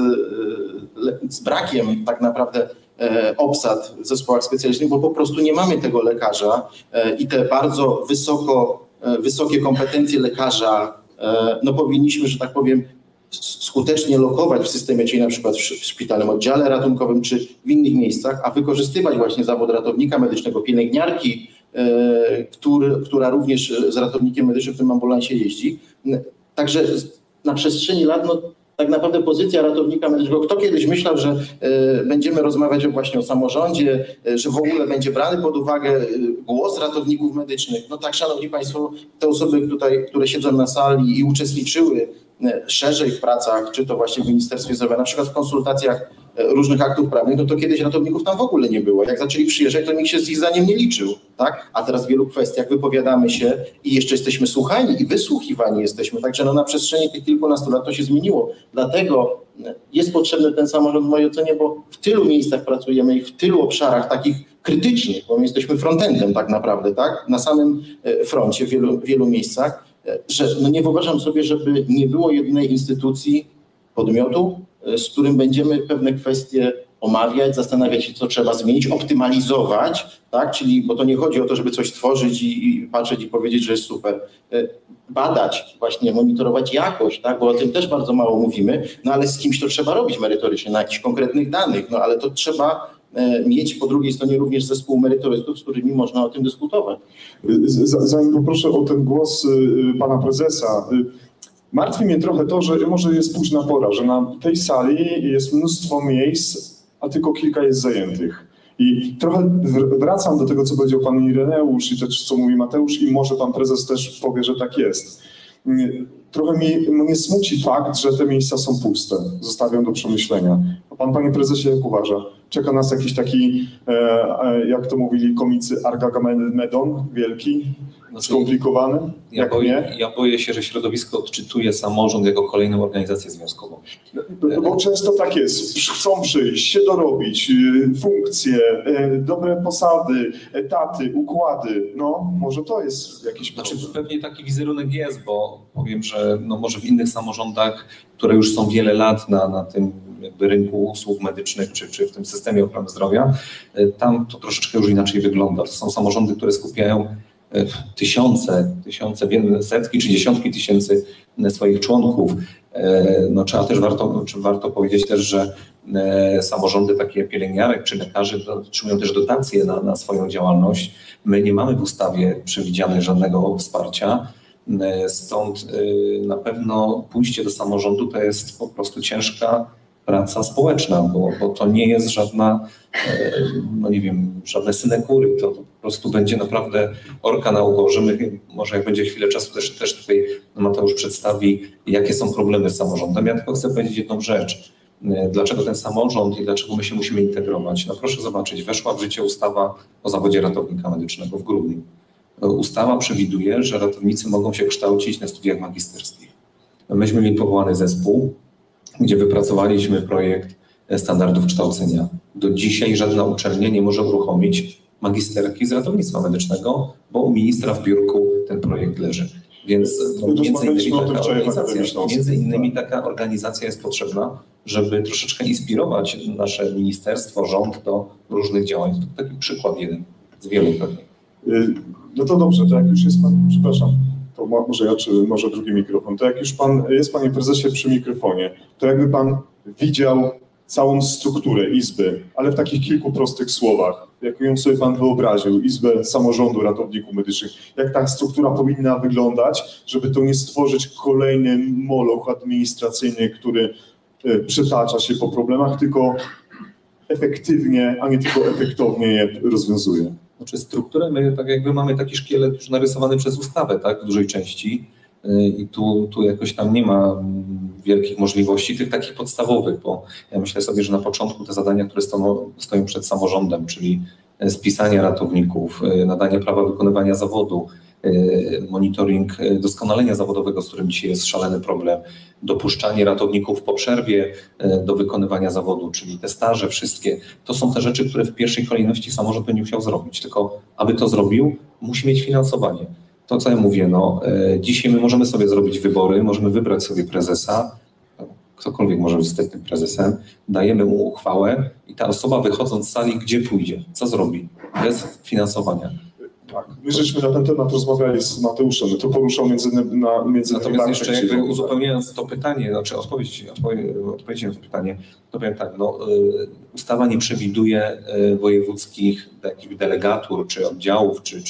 z brakiem tak naprawdę obsad w zespołach specjalistycznych, bo po prostu nie mamy tego lekarza i te bardzo wysokie kompetencje lekarza, no powinniśmy, że tak powiem, skutecznie lokować w systemie, czyli na przykład w szpitalnym oddziale ratunkowym czy w innych miejscach, a wykorzystywać właśnie zawód ratownika medycznego, pielęgniarki, która również z ratownikiem medycznym w tym ambulansie jeździ. Także na przestrzeni lat no, tak naprawdę pozycja ratownika medycznego, kto kiedyś myślał, że będziemy rozmawiać właśnie o samorządzie, że w ogóle będzie brany pod uwagę głos ratowników medycznych. No tak, szanowni Państwo, te osoby tutaj, które siedzą na sali i uczestniczyły szerzej w pracach, czy to właśnie w Ministerstwie Zdrowia, na przykład w konsultacjach różnych aktów prawnych, no to kiedyś ratowników tam w ogóle nie było. Jak zaczęli przyjeżdżać, to nikt się z ich zdaniem nie liczył, tak? A teraz w wielu kwestiach wypowiadamy się i jeszcze jesteśmy słuchani i wysłuchiwani jesteśmy. Także no na przestrzeni tych kilkunastu lat to się zmieniło. Dlatego jest potrzebny ten samorząd w mojej ocenie, bo w tylu miejscach pracujemy i w tylu obszarach takich krytycznych, bo my jesteśmy frontendem tak naprawdę, tak? Na samym froncie w wielu miejscach, że no nie wyobrażam sobie, żeby nie było jednej instytucji, podmiotu, z którym będziemy pewne kwestie omawiać, zastanawiać się, co trzeba zmienić, optymalizować, tak? Czyli, bo to nie chodzi o to, żeby coś tworzyć i patrzeć i powiedzieć, że jest super. Badać, właśnie monitorować jakość, tak? Bo o tym też bardzo mało mówimy, no ale z kimś to trzeba robić merytorycznie, na jakichś konkretnych danych, no ale to trzeba mieć po drugiej stronie również zespół merytorystów, z którymi można o tym dyskutować. Zanim poproszę o ten głos pana prezesa, martwi mnie trochę to, że może jest późna pora, że na tej sali jest mnóstwo miejsc, a tylko kilka jest zajętych. I trochę wracam do tego, co powiedział pan Ireneusz i też co mówi Mateusz i może pan prezes też powie, że tak jest. Trochę mnie smuci fakt, że te miejsca są puste. Zostawiam do przemyślenia. A pan, panie prezesie, jak uważa? Czeka nas jakiś taki, jak to mówili komicy, Argagamedon wielki, skomplikowany? Ja boję się, że środowisko odczytuje samorząd jako kolejną organizację związkową. Bo często tak jest. Chcą przyjść, się dorobić, funkcje, dobre posady, etaty, układy. No, może to jest jakiś problem. Znaczy pewnie taki wizerunek jest, bo powiem, że no może w innych samorządach, które już są wiele lat na tym jakby rynku usług medycznych czy w tym systemie ochrony zdrowia, tam to troszeczkę już inaczej wygląda. To są samorządy, które skupiają tysiące, setki czy dziesiątki tysięcy swoich członków. No trzeba też warto powiedzieć też, że samorządy takie pielęgniarek czy lekarzy otrzymują też dotacje na swoją działalność. My nie mamy w ustawie przewidzianych żadnego wsparcia. Stąd na pewno pójście do samorządu to jest po prostu ciężka praca społeczna, bo to nie jest żadna, no nie wiem, żadne synekury, to po prostu będzie naprawdę orka na ugorze. My, może jak będzie chwilę czasu, też tutaj Mateusz przedstawi, jakie są problemy z samorządem. Ja tylko chcę powiedzieć jedną rzecz. Dlaczego ten samorząd i dlaczego my się musimy integrować? No proszę zobaczyć, weszła w życie ustawa o zawodzie ratownika medycznego w grudniu. Ustawa przewiduje, że ratownicy mogą się kształcić na studiach magisterskich. Myśmy mieli powołany zespół, gdzie wypracowaliśmy projekt standardów kształcenia. Do dzisiaj żadna uczelnia nie może uruchomić magisterki z ratownictwa medycznego, bo u ministra w biurku ten projekt leży. Więc między innymi taka organizacja jest potrzebna, żeby troszeczkę inspirować nasze ministerstwo, rząd do różnych działań. To taki przykład jeden z wielu pewnie. No to dobrze, to jak już jest pan, przepraszam, to może ja, czy może drugi mikrofon, to jak już pan jest, panie prezesie, przy mikrofonie, to jakby pan widział całą strukturę Izby, ale w takich kilku prostych słowach, jak ją sobie pan wyobraził, Izbę Samorządu Ratowników Medycznych, jak ta struktura powinna wyglądać, żeby to nie stworzyć kolejny moloch administracyjny, który przetacza się po problemach, tylko efektywnie, a nie tylko efektownie je rozwiązuje. Znaczy strukturę my tak jakby mamy taki szkielet już narysowany przez ustawę, tak, w dużej części i tu jakoś tam nie ma wielkich możliwości, tych takich podstawowych, bo ja myślę sobie, że na początku te zadania, które stoją przed samorządem, czyli spisanie ratowników, nadanie prawa wykonywania zawodu, monitoring doskonalenia zawodowego, z którym dzisiaj jest szaleny problem, dopuszczanie ratowników po przerwie do wykonywania zawodu, czyli te staże wszystkie, to są te rzeczy, które w pierwszej kolejności samorząd będzie musiał zrobić, tylko aby to zrobił, musi mieć finansowanie. To, co ja mówię, no, dzisiaj my możemy sobie zrobić wybory, możemy wybrać sobie prezesa, ktokolwiek może zostać tym prezesem, dajemy mu uchwałę i ta osoba wychodząc z sali, gdzie pójdzie, co zrobi, bez finansowania. Tak, my żeśmy na ten temat rozmawiali z Mateuszem, to poruszał między Natomiast jeszcze jakby uzupełniając to pytanie, znaczy odpowiedź na to pytanie, to powiem tak, no, ustawa nie przewiduje wojewódzkich jakby delegatur, czy oddziałów, czy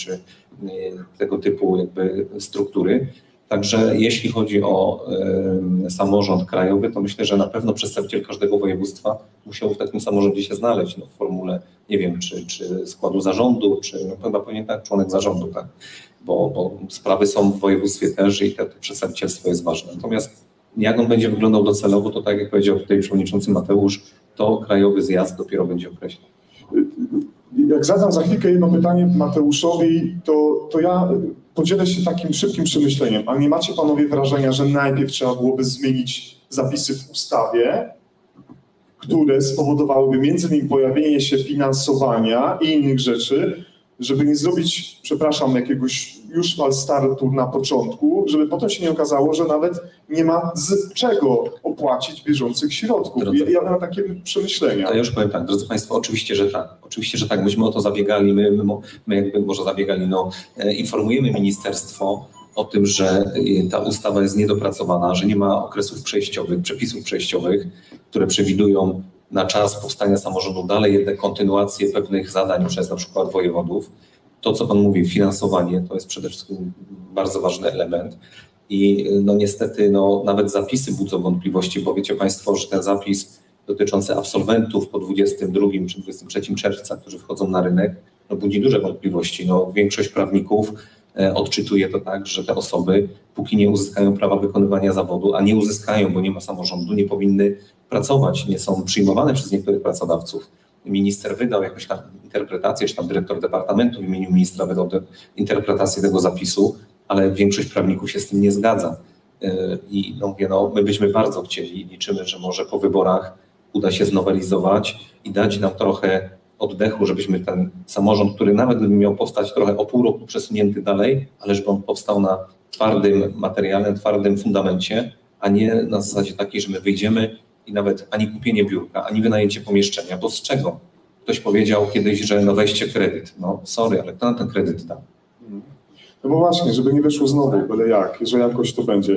tego typu jakby struktury. Także jeśli chodzi o samorząd krajowy, to myślę, że na pewno przedstawiciel każdego województwa musiał w takim samorządzie się znaleźć, no, w formule, nie wiem, czy składu zarządu, czy no, chyba powinien tak, członek zarządu, tak, bo sprawy są w województwie też i to przedstawicielstwo jest ważne. Natomiast jak on będzie wyglądał docelowo, to tak jak powiedział tutaj przewodniczący Mateusz, to krajowy zjazd dopiero będzie określał. Jak zadam za chwilkę jedno pytanie Mateuszowi, to ja podzielę się takim szybkim przemyśleniem. A nie macie panowie wrażenia, że najpierw trzeba byłoby zmienić zapisy w ustawie, które spowodowałyby między innymi pojawienie się finansowania i innych rzeczy, żeby nie zrobić, przepraszam, jakiegoś już falstartu na początku, żeby potem się nie okazało, że nawet nie ma z czego opłacić bieżących środków. Ja mam takie przemyślenia. To ja już powiem tak, drodzy Państwo, oczywiście, że tak. Oczywiście, że tak. Myśmy o to zabiegali, my jakby może zabiegali, no, informujemy ministerstwo o tym, że ta ustawa jest niedopracowana, że nie ma okresów przejściowych, przepisów przejściowych, które przewidują na czas powstania samorządu dalej jednak kontynuację pewnych zadań przez na przykład wojewodów. To, co Pan mówi, finansowanie, to jest przede wszystkim bardzo ważny element i no niestety no, nawet zapisy budzą wątpliwości, bo wiecie Państwo, że ten zapis dotyczący absolwentów po 22 czy 23 czerwca, którzy wchodzą na rynek, no, budzi duże wątpliwości. No, większość prawników odczytuje to tak, że te osoby, póki nie uzyskają prawa wykonywania zawodu, a nie uzyskają, bo nie ma samorządu, nie powinny pracować, nie są przyjmowane przez niektórych pracodawców. Minister wydał jakąś tam interpretację, czy tam dyrektor departamentu w imieniu ministra wydał interpretację tego zapisu, ale większość prawników się z tym nie zgadza. I no mówię, no, my byśmy bardzo chcieli i liczymy, że może po wyborach uda się znowelizować i dać nam trochę oddechu, żebyśmy ten samorząd, który nawet gdyby miał powstać trochę o pół roku przesunięty dalej, ale żeby on powstał na twardym materiale, twardym fundamencie, a nie na zasadzie takiej, że my wyjdziemy i nawet ani kupienie biurka, ani wynajęcie pomieszczenia, bo z czego? Ktoś powiedział kiedyś, że no weźcie kredyt. No sorry, ale kto nam ten kredyt da? No bo właśnie, żeby nie wyszło znowu, byle jak, że jakoś to będzie.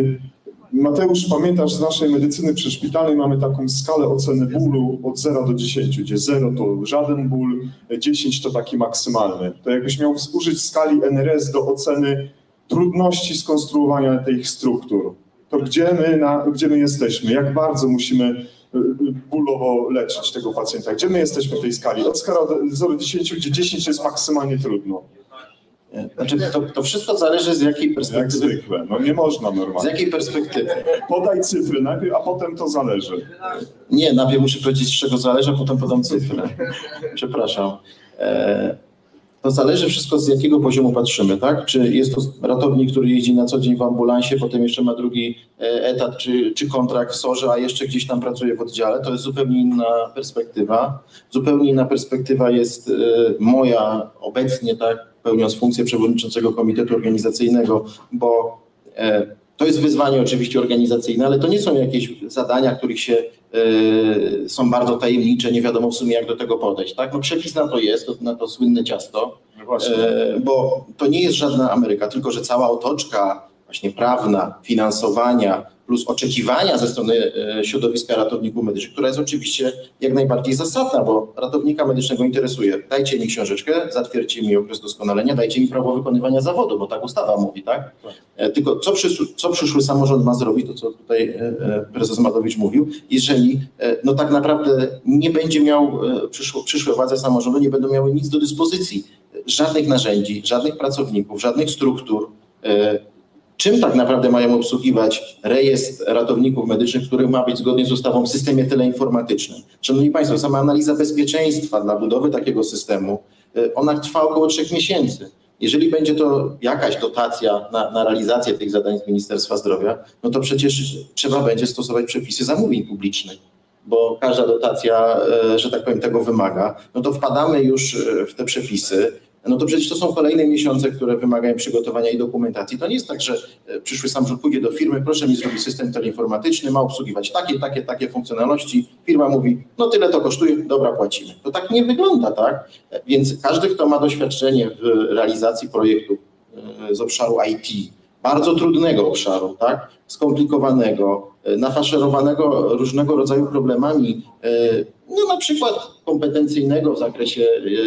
Mateusz, pamiętasz, z naszej medycyny przyszpitalnej mamy taką skalę oceny bólu od 0 do 10, gdzie 0 to żaden ból, 10 to taki maksymalny. To jakbyś miał użyć skali NRS do oceny trudności skonstruowania tych struktur, to gdzie my jesteśmy? Jak bardzo musimy bólowo leczyć tego pacjenta? Gdzie my jesteśmy w tej skali? Od skali 0 do 10, gdzie 10 jest maksymalnie trudno. Znaczy, to wszystko zależy z jakiej perspektywy. Jak zwykle, no nie można normalnie. Z jakiej perspektywy? Podaj cyfry najpierw, a potem to zależy. Nie, najpierw muszę powiedzieć, z czego zależy, a potem podam cyfrę. Przepraszam. To zależy wszystko z jakiego poziomu patrzymy, tak? Czy jest to ratownik, który jeździ na co dzień w ambulansie, potem jeszcze ma drugi etat czy kontrakt w SOR-ze, a jeszcze gdzieś tam pracuje w oddziale, to jest zupełnie inna perspektywa. Zupełnie inna perspektywa jest moja obecnie, tak, pełniąc funkcję przewodniczącego komitetu organizacyjnego, bo to jest wyzwanie oczywiście organizacyjne, ale to nie są jakieś zadania, których się są bardzo tajemnicze, nie wiadomo w sumie jak do tego podejść. Tak? No przepis na to jest, na to słynne ciasto, bo to nie jest żadna Ameryka, tylko że cała otoczka właśnie prawna, finansowania plus oczekiwania ze strony środowiska ratowników medycznych, która jest oczywiście jak najbardziej zasadna, bo ratownika medycznego interesuje, dajcie mi książeczkę, zatwierdźcie mi okres doskonalenia, dajcie mi prawo wykonywania zawodu, bo tak ustawa mówi, tak? Tylko co przyszły samorząd ma zrobić, to co tutaj prezes Madowicz mówił, jeżeli no tak naprawdę nie będzie miał, przyszłe władze samorządu nie będą miały nic do dyspozycji, żadnych narzędzi, żadnych pracowników, żadnych struktur. Czym tak naprawdę mają obsługiwać rejestr ratowników medycznych, który ma być zgodnie z ustawą w systemie teleinformatycznym? Szanowni Państwo, sama analiza bezpieczeństwa dla budowy takiego systemu, ona trwa około 3 miesięcy. Jeżeli będzie to jakaś dotacja na realizację tych zadań z Ministerstwa Zdrowia, no to przecież trzeba będzie stosować przepisy zamówień publicznych, bo każda dotacja, że tak powiem, tego wymaga. No to wpadamy już w te przepisy. No to przecież to są kolejne miesiące, które wymagają przygotowania i dokumentacji. To nie jest tak, że przyszły samorząd pójdzie do firmy, proszę mi zrobić system teleinformatyczny, ma obsługiwać takie funkcjonalności. Firma mówi, no tyle to kosztuje, dobra, płacimy. To tak nie wygląda, tak? Więc każdy, kto ma doświadczenie w realizacji projektów z obszaru IT, bardzo trudnego obszaru, tak? Skomplikowanego, nafaszerowanego różnego rodzaju problemami, no na przykład kompetencyjnego w zakresie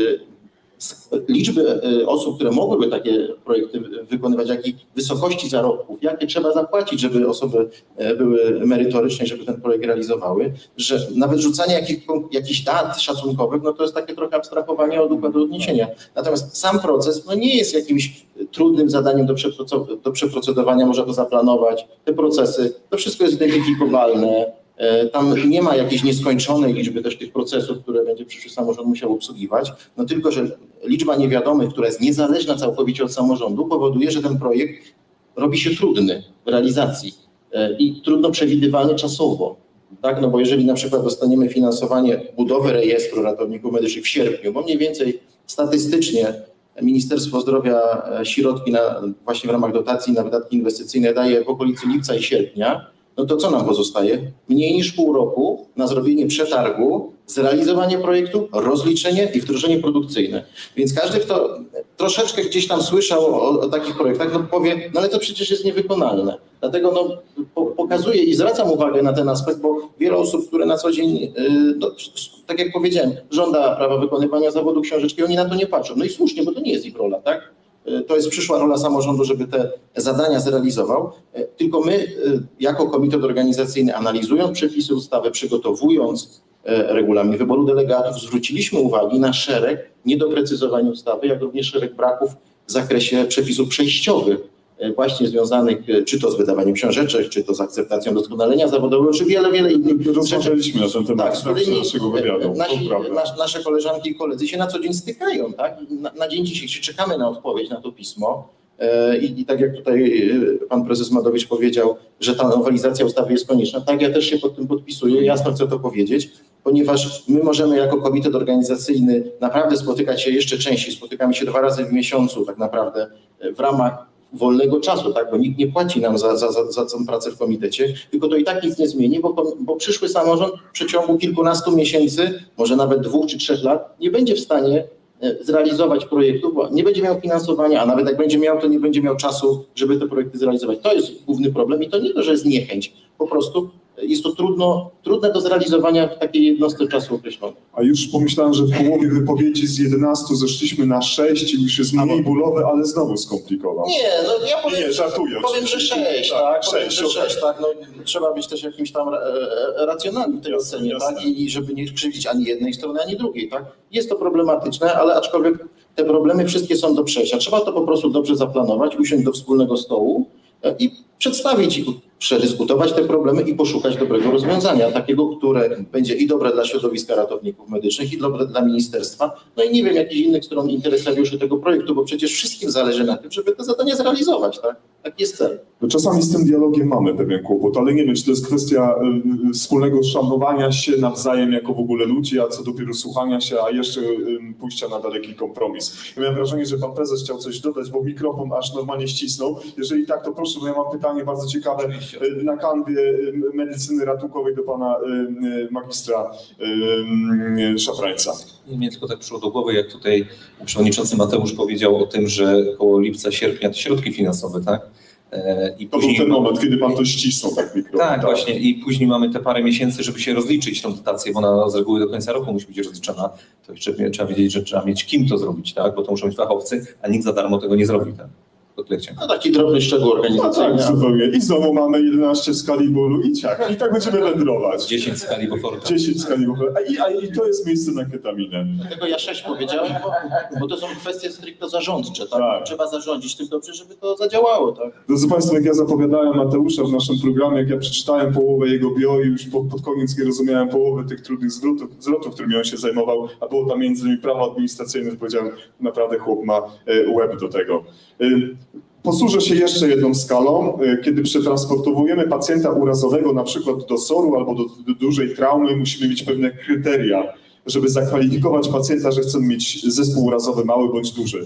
liczby osób, które mogłyby takie projekty wykonywać, jak i wysokości zarobków, jakie trzeba zapłacić, żeby osoby były merytoryczne, żeby ten projekt realizowały, że nawet rzucanie jakichś dat szacunkowych, no to jest takie trochę abstrahowanie od układu odniesienia. Natomiast sam proces no nie jest jakimś trudnym zadaniem do przeprocedowania, można to zaplanować, te procesy, to wszystko jest identyfikowalne. Tam nie ma jakiejś nieskończonej liczby też tych procesów, które będzie przyszły samorząd musiał obsługiwać, no tylko, że liczba niewiadomych, która jest niezależna całkowicie od samorządu, powoduje, że ten projekt robi się trudny w realizacji i trudno przewidywalny czasowo. Tak? No bo jeżeli na przykład dostaniemy finansowanie budowy rejestru ratowników medycznych w sierpniu, bo mniej więcej statystycznie Ministerstwo Zdrowia środki właśnie w ramach dotacji na wydatki inwestycyjne daje w okolicy lipca i sierpnia, no to co nam pozostaje? Mniej niż pół roku na zrobienie przetargu, zrealizowanie projektu, rozliczenie i wdrożenie produkcyjne. Więc każdy, kto troszeczkę gdzieś tam słyszał o takich projektach, no powie, no ale to przecież jest niewykonalne. Dlatego no, pokazuję i zwracam uwagę na ten aspekt, bo wiele osób, które na co dzień, no, tak jak powiedziałem, żąda prawa wykonywania zawodu książeczki, oni na to nie patrzą. No i słusznie, bo to nie jest ich rola, tak? To jest przyszła rola samorządu, żeby te zadania zrealizował. Tylko my jako komitet organizacyjny, analizując przepisy ustawy, przygotowując regulamin wyboru delegatów, zwróciliśmy uwagi na szereg niedoprecyzowań ustawy, jak również szereg braków w zakresie przepisów przejściowych, właśnie związanych czy to z wydawaniem książeczek, czy to z akceptacją doskonalenia zawodowego, czy wiele innych. Rozmawialiśmy na ten temat w trakcie naszego wywiadu. Nasze koleżanki i koledzy się na co dzień stykają, tak? Na dzień dzisiejszy czekamy na odpowiedź na to pismo. I tak jak tutaj pan prezes Madowicz powiedział, że ta nowelizacja ustawy jest konieczna, tak ja też się pod tym podpisuję, jasno chcę to powiedzieć, ponieważ my możemy jako komitet organizacyjny naprawdę spotykać się jeszcze częściej, spotykamy się 2 razy w miesiącu tak naprawdę w ramach wolnego czasu, tak, bo nikt nie płaci nam za tą pracę w komitecie, tylko to i tak nic nie zmieni, bo przyszły samorząd w przeciągu kilkunastu miesięcy, może nawet 2 czy 3 lat nie będzie w stanie zrealizować projektów, bo nie będzie miał finansowania, a nawet jak będzie miał, to nie będzie miał czasu, żeby te projekty zrealizować. To jest główny problem i to nie to, że jest niechęć, po prostu jest to trudne do zrealizowania w takiej jednostce czasu określonej. A już pomyślałem, że w połowie wypowiedzi z 11 zeszliśmy na 6 i już jest mniej bólowe, ale znowu skomplikował. Nie, no ja powiem, nie, żartuję, powiem że 6, tak? Powiem, że 6, tak? No, trzeba być też jakimś tam racjonalnym w tej ocenie, tak? I żeby nie krzywdzić ani jednej strony, ani drugiej, tak? Jest to problematyczne, ale aczkolwiek te problemy wszystkie są do przejścia. Trzeba to po prostu dobrze zaplanować, usiąść do wspólnego stołu i przedstawić przedyskutować te problemy i poszukać dobrego rozwiązania, takiego, które będzie i dobre dla środowiska ratowników medycznych, i dobre dla ministerstwa, no i nie wiem, jakichś innych stron interesariuszy tego projektu, bo przecież wszystkim zależy na tym, żeby te zadania zrealizować, tak? Taki jest cel. No czasami z tym dialogiem mamy pewien kłopot, ale nie wiem, czy to jest kwestia wspólnego szanowania się nawzajem jako w ogóle ludzi, a co dopiero słuchania się, a jeszcze pójścia na daleki kompromis. Ja miałem wrażenie, że pan prezes chciał coś dodać, bo mikrofon aż normalnie ścisnął. Jeżeli tak, to proszę, bo ja mam pytanie bardzo ciekawe na kanwie medycyny ratunkowej do pana magistra Szafrańca. Mnie tylko tak przyszło do głowy, jak tutaj przewodniczący Mateusz powiedział o tym, że około lipca, sierpnia te środki finansowe, tak? I to później... był ten moment, kiedy pan to ścisnął, tak mikrofon. Tak, właśnie. I później mamy te parę miesięcy, żeby się rozliczyć tą dotację, bo ona z reguły do końca roku musi być rozliczona. To jeszcze trzeba wiedzieć, że trzeba mieć kim to zrobić, tak? Bo to muszą być fachowcy, a nikt za darmo tego nie zrobi, tak? No taki drobny szczegół organizacyjny. No tak, zupełnie. I znowu mamy 11 z Kaliburu i ciach. I tak będziemy wędrować. 10 z Kaliboforta. 10 z Kaliburu. I to jest miejsce na ketaminę. Dlatego ja 6 powiedziałem, bo to są kwestie stricte zarządcze. Tak? Tak. Trzeba zarządzić tym dobrze, żeby to zadziałało. Tak? Drodzy Państwo, jak ja zapowiadałem Mateusza w naszym programie, jak ja przeczytałem połowę jego bio i już pod koniec nie rozumiałem połowy tych trudnych zwrotów, którymi on się zajmował, a było tam między innymi prawo administracyjne, to powiedziałem, naprawdę chłop ma łeb do tego. Posłużę się jeszcze jedną skalą. Kiedy przetransportowujemy pacjenta urazowego na przykład do SOR-u albo do dużej traumy, musimy mieć pewne kryteria, żeby zakwalifikować pacjenta, że chcemy mieć zespół urazowy mały bądź duży.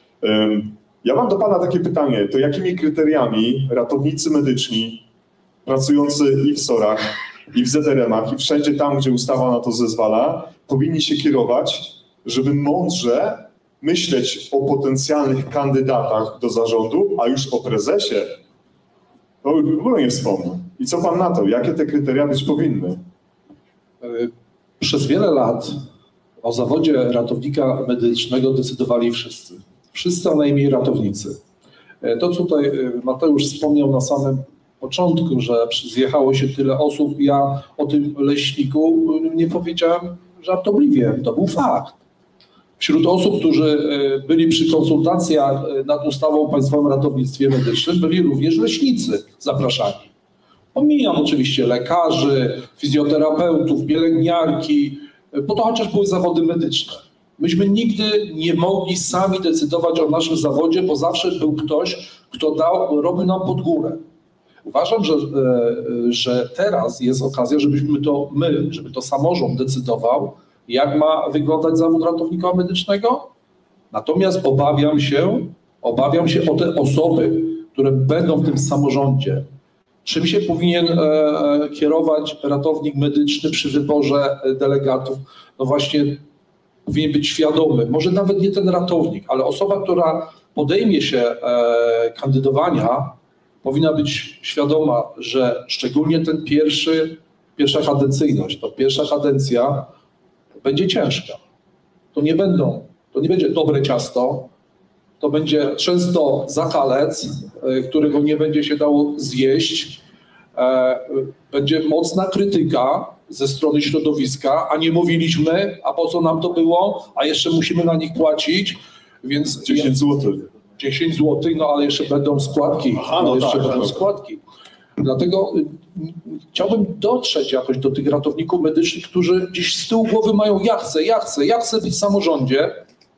Ja mam do pana takie pytanie, to jakimi kryteriami ratownicy medyczni pracujący i w SOR-ach, i w ZRM-ach, i wszędzie tam, gdzie ustawa na to zezwala, powinni się kierować, żeby mądrze myśleć o potencjalnych kandydatach do zarządu, a już o prezesie, to w ogóle nie wspomnę. I co pan na to? Jakie te kryteria być powinny? Przez wiele lat o zawodzie ratownika medycznego decydowali wszyscy. Wszyscy, a najmniej ratownicy. To tutaj Mateusz wspomniał na samym początku, że zjechało się tyle osób. Ja o tym leśniku nie powiedziałem żartobliwie. To był fakt. Wśród osób, którzy byli przy konsultacjach nad ustawą o Państwowym Ratownictwie Medycznym, byli również leśnicy zapraszani. Pomijam oczywiście lekarzy, fizjoterapeutów, pielęgniarki, bo to chociaż były zawody medyczne. Myśmy nigdy nie mogli sami decydować o naszym zawodzie, bo zawsze był ktoś, kto robił nam pod górę. Uważam, że teraz jest okazja, żeby to samorząd decydował, jak ma wyglądać zawód ratownika medycznego. Natomiast obawiam się o te osoby, które będą w tym samorządzie. Czym się powinien kierować ratownik medyczny przy wyborze delegatów? No właśnie powinien być świadomy, może nawet nie ten ratownik, ale osoba, która podejmie się kandydowania, powinna być świadoma, że szczególnie ten pierwsza kadencyjność, to pierwsza kadencja będzie ciężka. To nie będzie dobre ciasto, to będzie często zakalec, którego nie będzie się dało zjeść. Będzie mocna krytyka ze strony środowiska, a nie mówiliśmy, a po co nam to było, a jeszcze musimy na nich płacić, więc 10 zł. 10 zł, no ale jeszcze będą składki. Składki. Dlatego chciałbym dotrzeć jakoś do tych ratowników medycznych, którzy gdzieś z tyłu głowy mają ja chcę być w samorządzie.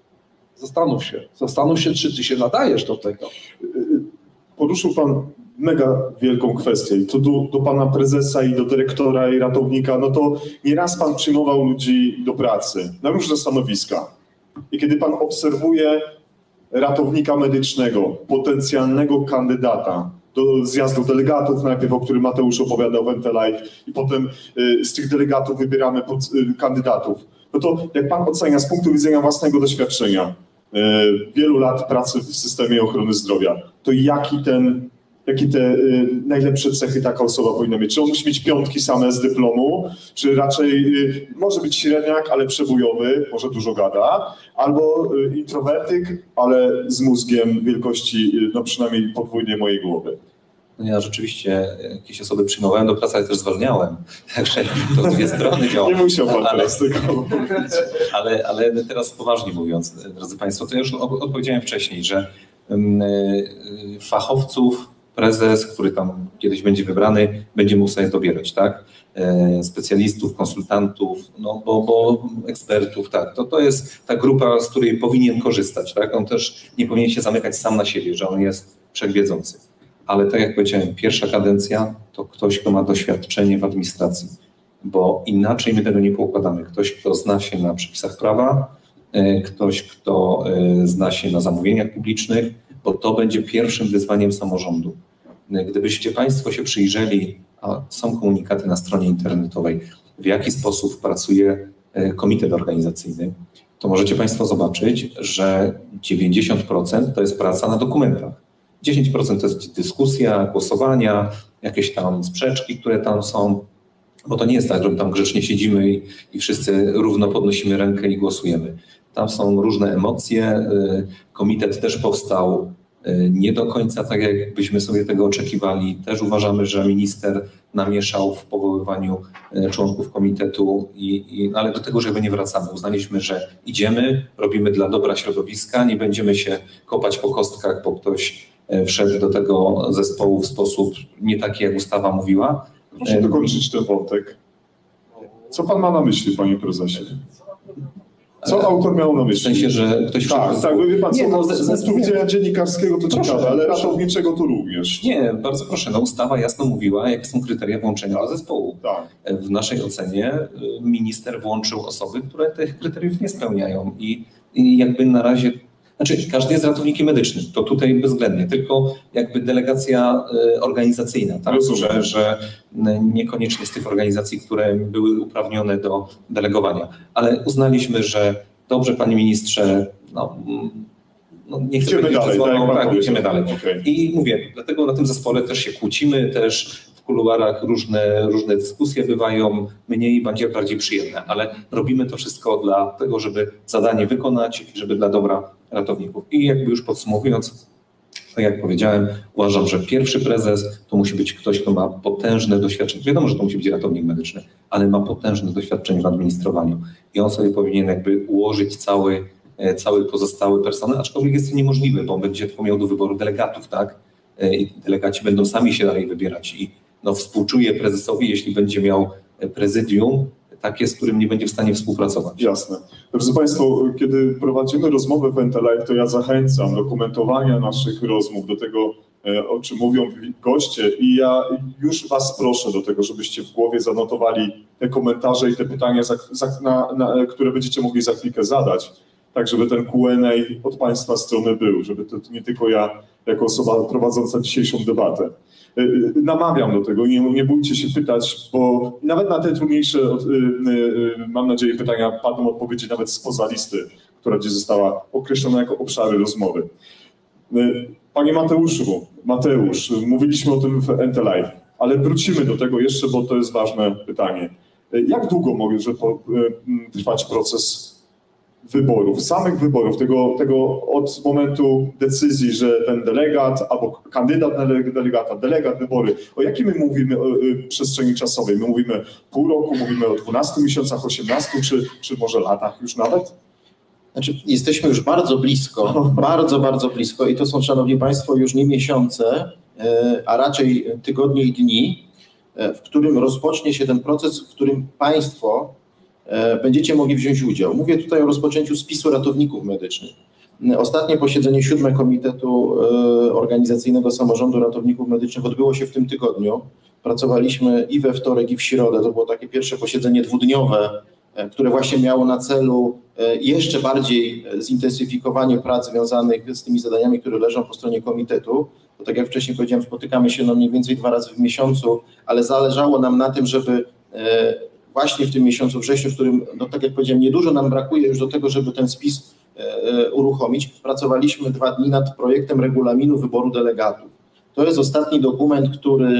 Zastanów się, czy ty się nadajesz do tego. Poruszył pan mega wielką kwestię i to do pana prezesa i do dyrektora i ratownika, no to nieraz pan przyjmował ludzi do pracy na różne stanowiska. I kiedy pan obserwuje ratownika medycznego, potencjalnego kandydata do zjazdu delegatów, najpierw o którym Mateusz opowiadał w Entelife i potem z tych delegatów wybieramy kandydatów, no to jak pan ocenia z punktu widzenia własnego doświadczenia wielu lat pracy w systemie ochrony zdrowia, to jakie te najlepsze cechy taka osoba powinna mieć? Czy on musi mieć 5 same z dyplomu, czy raczej może być średniak, ale przebojowy, może dużo gada, albo introwertyk, ale z mózgiem wielkości no przynajmniej podwójnej mojej głowy? No ja rzeczywiście jakieś osoby przyjmowałem do pracy, ale też zwalniałem. Także to dwie strony działa. Nie musiał pan teraz tego mówić. Ale teraz poważnie mówiąc, drodzy Państwo, to ja już odpowiedziałem wcześniej, że fachowców prezes, który tam kiedyś będzie wybrany, będzie mógł sobie dobierać, tak? Specjalistów, konsultantów, no bo ekspertów, tak, to jest ta grupa, z której powinien korzystać, tak? On też nie powinien się zamykać sam na siebie, że on jest wszechwiedzący. Ale tak jak powiedziałem, pierwsza kadencja to ktoś, kto ma doświadczenie w administracji, bo inaczej my tego nie poukładamy. Ktoś, kto zna się na przepisach prawa, ktoś, kto zna się na zamówieniach publicznych, bo to będzie pierwszym wyzwaniem samorządu. Gdybyście Państwo się przyjrzeli, a są komunikaty na stronie internetowej, w jaki sposób pracuje komitet organizacyjny, to możecie Państwo zobaczyć, że 90% to jest praca na dokumentach. 10% to jest dyskusja, głosowania, jakieś tam sprzeczki, które tam są, bo to nie jest tak, że tam grzecznie siedzimy i wszyscy równo podnosimy rękę i głosujemy. Tam są różne emocje. Komitet też powstał nie do końca tak, jakbyśmy sobie tego oczekiwali. Też uważamy, że minister namieszał w powoływaniu członków komitetu, ale do tego, żeby nie wracamy. Uznaliśmy, że idziemy, robimy dla dobra środowiska, nie będziemy się kopać po kostkach, bo ktoś wszedł do tego zespołu w sposób nie taki, jak ustawa mówiła. Proszę dokończyć ten wątek. Co pan ma na myśli, panie prezesie? Co autor miał na myśli? W sensie, że ktoś... Tak, wie pan, z punktu widzenia dziennikarskiego to ciekawe, ale ratowniczego to również. Nie, bardzo proszę. No, ustawa jasno mówiła, jakie są kryteria włączenia do zespołu. Tak. W naszej ocenie minister włączył osoby, które tych kryteriów nie spełniają i jakby na razie... Znaczy, każdy jest ratownikiem medycznym, to tutaj bezwzględnie, tylko jakby delegacja organizacyjna, tak? Że niekoniecznie z tych organizacji, które były uprawnione do delegowania. Ale uznaliśmy, że dobrze, panie ministrze, nie chcę powiedzieć, że tak, idziemy dalej. Okay. I mówię, dlatego na tym zespole też się kłócimy, też w kuluarach różne dyskusje bywają, mniej bądź bardziej przyjemne, ale robimy to wszystko dlatego, żeby zadanie wykonać, żeby dla dobra ratowników. I jakby już podsumowując, tak jak powiedziałem, uważam, że pierwszy prezes to musi być ktoś, kto ma potężne doświadczenie. Wiadomo, że to musi być ratownik medyczny, ale ma potężne doświadczenie w administrowaniu. I on sobie powinien jakby ułożyć cały pozostały personel, aczkolwiek jest to niemożliwe, bo on będzie tylko miał do wyboru delegatów, tak? I delegaci będą sami się dalej wybierać. I współczuję prezesowi, jeśli będzie miał prezydium takie, z którym nie będzie w stanie współpracować. Jasne. Drodzy Państwo, kiedy prowadzimy rozmowę w Entelive, to ja zachęcam do komentowania naszych rozmów, do tego, o czym mówią goście, i ja już Was proszę do tego, żebyście w głowie zanotowali te komentarze i te pytania, które będziecie mogli za chwilkę zadać, tak żeby ten Q&A od Państwa strony był, żeby to nie tylko ja jako osoba prowadząca dzisiejszą debatę. Namawiam do tego, nie bójcie się pytać, bo nawet na te trudniejsze, mam nadzieję, pytania padną odpowiedzi nawet spoza listy, która gdzieś została określona jako obszary rozmowy. Panie Mateusz, mówiliśmy o tym w Entelive, ale wrócimy do tego jeszcze, bo to jest ważne pytanie. Jak długo może trwać proces wyborów, samych wyborów, tego od momentu decyzji, że ten delegat albo kandydat na delegata, delegat, wybory, o jakiej my mówimy przestrzeni czasowej? My mówimy pół roku, mówimy o 12 miesiącach, 18 czy może latach już nawet? Znaczy, jesteśmy już bardzo blisko, bardzo blisko i to są, szanowni państwo, już nie miesiące, a raczej tygodnie i dni, w którym rozpocznie się ten proces, w którym państwo będziecie mogli wziąć udział. Mówię tutaj o rozpoczęciu spisu ratowników medycznych. Ostatnie posiedzenie 7. Komitetu Organizacyjnego Samorządu Ratowników Medycznych odbyło się w tym tygodniu. Pracowaliśmy i we wtorek, i w środę. To było takie pierwsze posiedzenie dwudniowe, które właśnie miało na celu jeszcze bardziej zintensyfikowanie prac związanych z tymi zadaniami, które leżą po stronie komitetu. Bo tak jak wcześniej powiedziałem, spotykamy się mniej więcej 2 razy w miesiącu, ale zależało nam na tym, żeby właśnie w tym miesiącu wrześniu, w którym, tak jak powiedziałem, niedużo nam brakuje już do tego, żeby ten spis uruchomić, pracowaliśmy 2 dni nad projektem regulaminu wyboru delegatów. To jest ostatni dokument,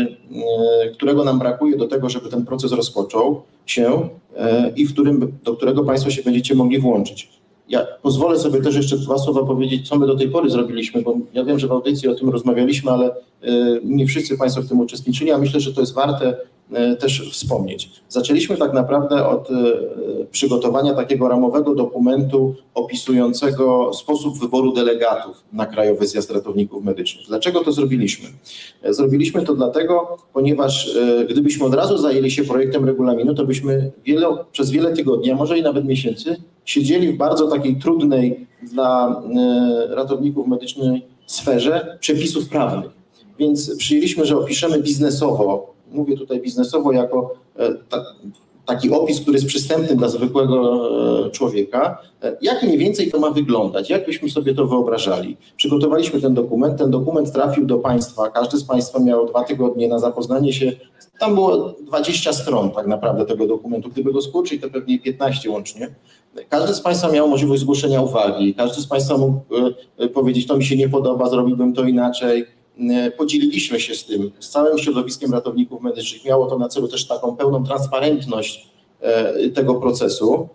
którego nam brakuje do tego, żeby ten proces rozpoczął się i do którego państwo się będziecie mogli włączyć. Ja pozwolę sobie też jeszcze 2 słowa powiedzieć, co my do tej pory zrobiliśmy, bo ja wiem, że w audycji o tym rozmawialiśmy, ale nie wszyscy państwo w tym uczestniczyli, a myślę, że to jest warte też wspomnieć. Zaczęliśmy tak naprawdę od przygotowania takiego ramowego dokumentu opisującego sposób wyboru delegatów na Krajowy Zjazd Ratowników Medycznych. Dlaczego to zrobiliśmy? Zrobiliśmy to dlatego, ponieważ gdybyśmy od razu zajęli się projektem regulaminu, to byśmy przez wiele tygodni, a może i nawet miesięcy siedzieli w bardzo takiej trudnej dla ratowników medycznych sferze przepisów prawnych. Więc przyjęliśmy, że opiszemy biznesowo, mówię tutaj biznesowo jako taki opis, który jest przystępny dla zwykłego człowieka, jak mniej więcej to ma wyglądać, jak byśmy sobie to wyobrażali. Przygotowaliśmy ten dokument trafił do Państwa, każdy z Państwa miał 2 tygodnie na zapoznanie się, tam było 20 stron tak naprawdę tego dokumentu, gdyby go skurczyć, to pewnie 15 łącznie. Każdy z Państwa miał możliwość zgłoszenia uwagi, każdy z Państwa mógł powiedzieć, to mi się nie podoba, zrobiłbym to inaczej. Podzieliliśmy się z tym, z całym środowiskiem ratowników medycznych. Miało to na celu też taką pełną transparentność tego procesu.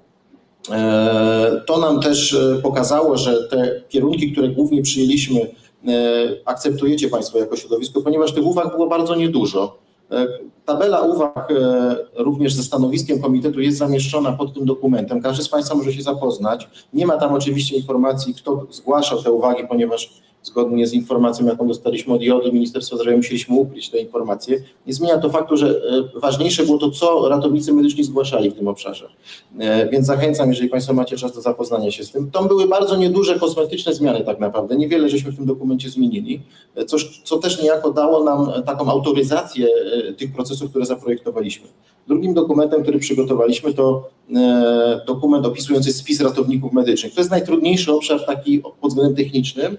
To nam też pokazało, że te kierunki, które głównie przyjęliśmy, akceptujecie Państwo jako środowisko, ponieważ tych uwag było bardzo niedużo. Tabela uwag również ze stanowiskiem komitetu jest zamieszczona pod tym dokumentem. Każdy z Państwa może się zapoznać. Nie ma tam oczywiście informacji, kto zgłaszał te uwagi, ponieważ zgodnie z informacją, jaką dostaliśmy od JODO, Ministerstwa Zdrowia, musieliśmy ukryć te informacje. Nie zmienia to faktu, że ważniejsze było to, co ratownicy medyczni zgłaszali w tym obszarze. Więc zachęcam, jeżeli Państwo macie czas do zapoznania się z tym. To były bardzo nieduże kosmetyczne zmiany tak naprawdę. Niewiele żeśmy w tym dokumencie zmienili, co też niejako dało nam taką autoryzację tych procesów, które zaprojektowaliśmy. Drugim dokumentem, który przygotowaliśmy, to dokument opisujący spis ratowników medycznych. To jest najtrudniejszy obszar taki pod względem technicznym,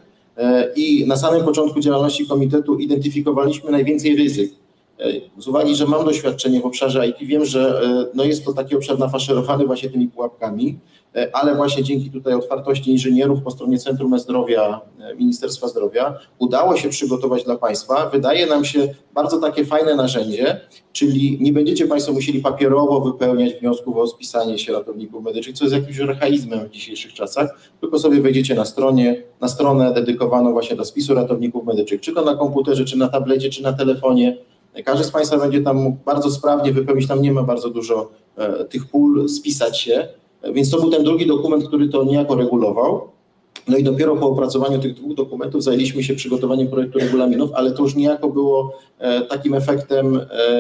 i na samym początku działalności komitetu identyfikowaliśmy najwięcej ryzyk. Z uwagi, że mam doświadczenie w obszarze IT, wiem, że jest to taki obszar nafaszerowany właśnie tymi pułapkami, ale właśnie dzięki tutaj otwartości inżynierów po stronie Centrum Zdrowia, Ministerstwa Zdrowia udało się przygotować dla Państwa, wydaje nam się, bardzo takie fajne narzędzie, czyli nie będziecie Państwo musieli papierowo wypełniać wniosków o spisanie się ratowników medycznych, co jest jakimś archaizmem w dzisiejszych czasach, tylko sobie wejdziecie na stronę dedykowaną właśnie do spisu ratowników medycznych, czy to na komputerze, czy na tablecie, czy na telefonie. Każdy z Państwa będzie tam mógł bardzo sprawnie wypełnić, tam nie ma bardzo dużo tych pól, spisać się, więc to był ten drugi dokument, który to niejako regulował. No i dopiero po opracowaniu tych 2 dokumentów zajęliśmy się przygotowaniem projektu regulaminów, ale to już niejako było takim efektem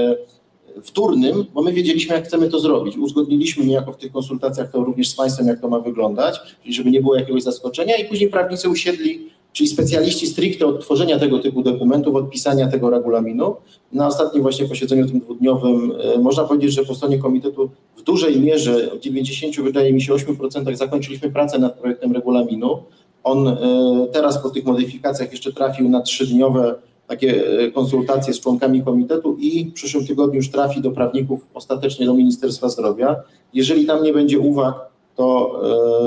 wtórnym, bo my wiedzieliśmy, jak chcemy to zrobić. Uzgodniliśmy niejako w tych konsultacjach to również z Państwem, jak to ma wyglądać, czyli żeby nie było jakiegoś zaskoczenia i później prawnicy usiedli, czyli specjaliści stricte od tworzenia tego typu dokumentów, od pisania tego regulaminu. Na ostatnim właśnie posiedzeniu tym 2-dniowym można powiedzieć, że po stronie komitetu w dużej mierze, od 90, wydaje mi się 8% zakończyliśmy pracę nad projektem regulaminu. On teraz po tych modyfikacjach jeszcze trafił na 3-dniowe takie konsultacje z członkami komitetu i w przyszłym tygodniu już trafi do prawników ostatecznie do Ministerstwa Zdrowia. Jeżeli tam nie będzie uwag, to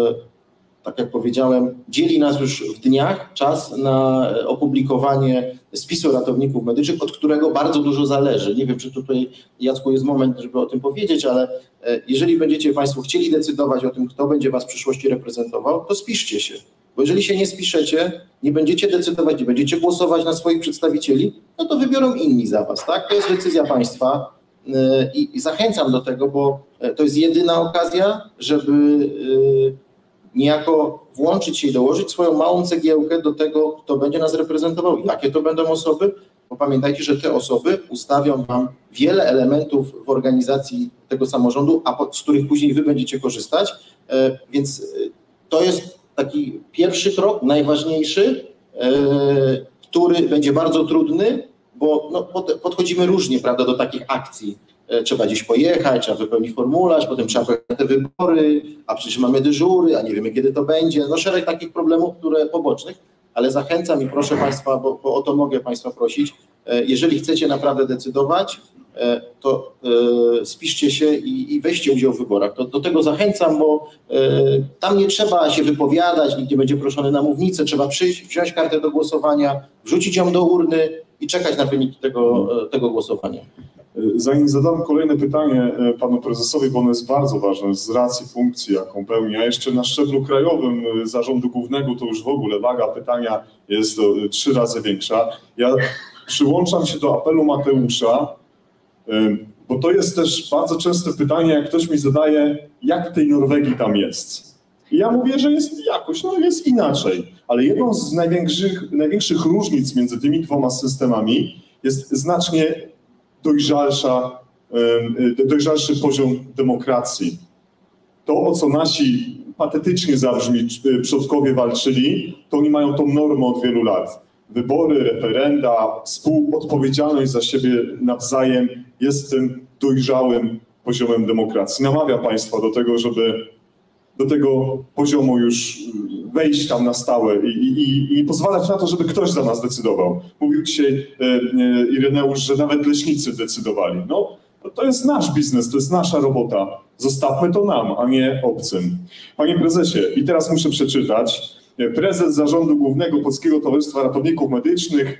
tak jak powiedziałem, dzieli nas już w dniach czas na opublikowanie spisu ratowników medycznych, od którego bardzo dużo zależy. Nie wiem, czy tutaj, Jacku, jest moment, żeby o tym powiedzieć, ale jeżeli będziecie Państwo chcieli decydować o tym, kto będzie Was w przyszłości reprezentował, to spiszcie się. Bo jeżeli się nie spiszecie, nie będziecie decydować, nie będziecie głosować na swoich przedstawicieli, no to wybiorą inni za Was, tak? To jest decyzja Państwa i zachęcam do tego, bo to jest jedyna okazja, żeby niejako włączyć się i dołożyć swoją małą cegiełkę do tego, kto będzie nas reprezentował, jakie to będą osoby, bo pamiętajcie, że te osoby ustawią Wam wiele elementów w organizacji tego samorządu, z których później Wy będziecie korzystać, więc to jest taki pierwszy krok, najważniejszy, który będzie bardzo trudny, bo podchodzimy różnie, prawda, do takich akcji. Trzeba gdzieś pojechać, trzeba wypełnić formularz, potem trzeba pojechać na te wybory, a przecież mamy dyżury, a nie wiemy, kiedy to będzie. No szereg takich problemów, pobocznych, ale zachęcam i proszę Państwa, bo o to mogę Państwa prosić, jeżeli chcecie naprawdę decydować, to spiszcie się i weźcie udział w wyborach. Do tego zachęcam, bo tam nie trzeba się wypowiadać, nikt nie będzie proszony na mównicę, trzeba przyjść, wziąć kartę do głosowania, wrzucić ją do urny i czekać na wyniki tego głosowania. Zanim zadam kolejne pytanie panu prezesowi, bo ono jest bardzo ważne z racji funkcji, jaką pełni, a jeszcze na szczeblu krajowym zarządu głównego to już w ogóle waga pytania jest 3 razy większa. Ja przyłączam się do apelu Mateusza. Bo to jest też bardzo częste pytanie, jak ktoś mi zadaje, jak w tej Norwegii tam jest. I ja mówię, że jest jakoś, no jest inaczej. Ale jedną z największych różnic między tymi dwoma systemami jest znacznie dojrzalszy poziom demokracji. To, o co nasi, patetycznie zabrzmi, przodkowie walczyli, to oni mają tą normę od wielu lat. Wybory, referenda, współodpowiedzialność za siebie nawzajem jest tym dojrzałym poziomem demokracji. Namawia państwa do tego, żeby do tego poziomu już wejść tam na stałe i pozwalać na to, żeby ktoś za nas decydował. Mówił dzisiaj Ireneusz, że nawet leśnicy decydowali. No, to jest nasz biznes, to jest nasza robota. Zostawmy to nam, a nie obcym. Panie prezesie, i teraz muszę przeczytać. Prezes Zarządu Głównego Polskiego Towarzystwa Ratowników Medycznych.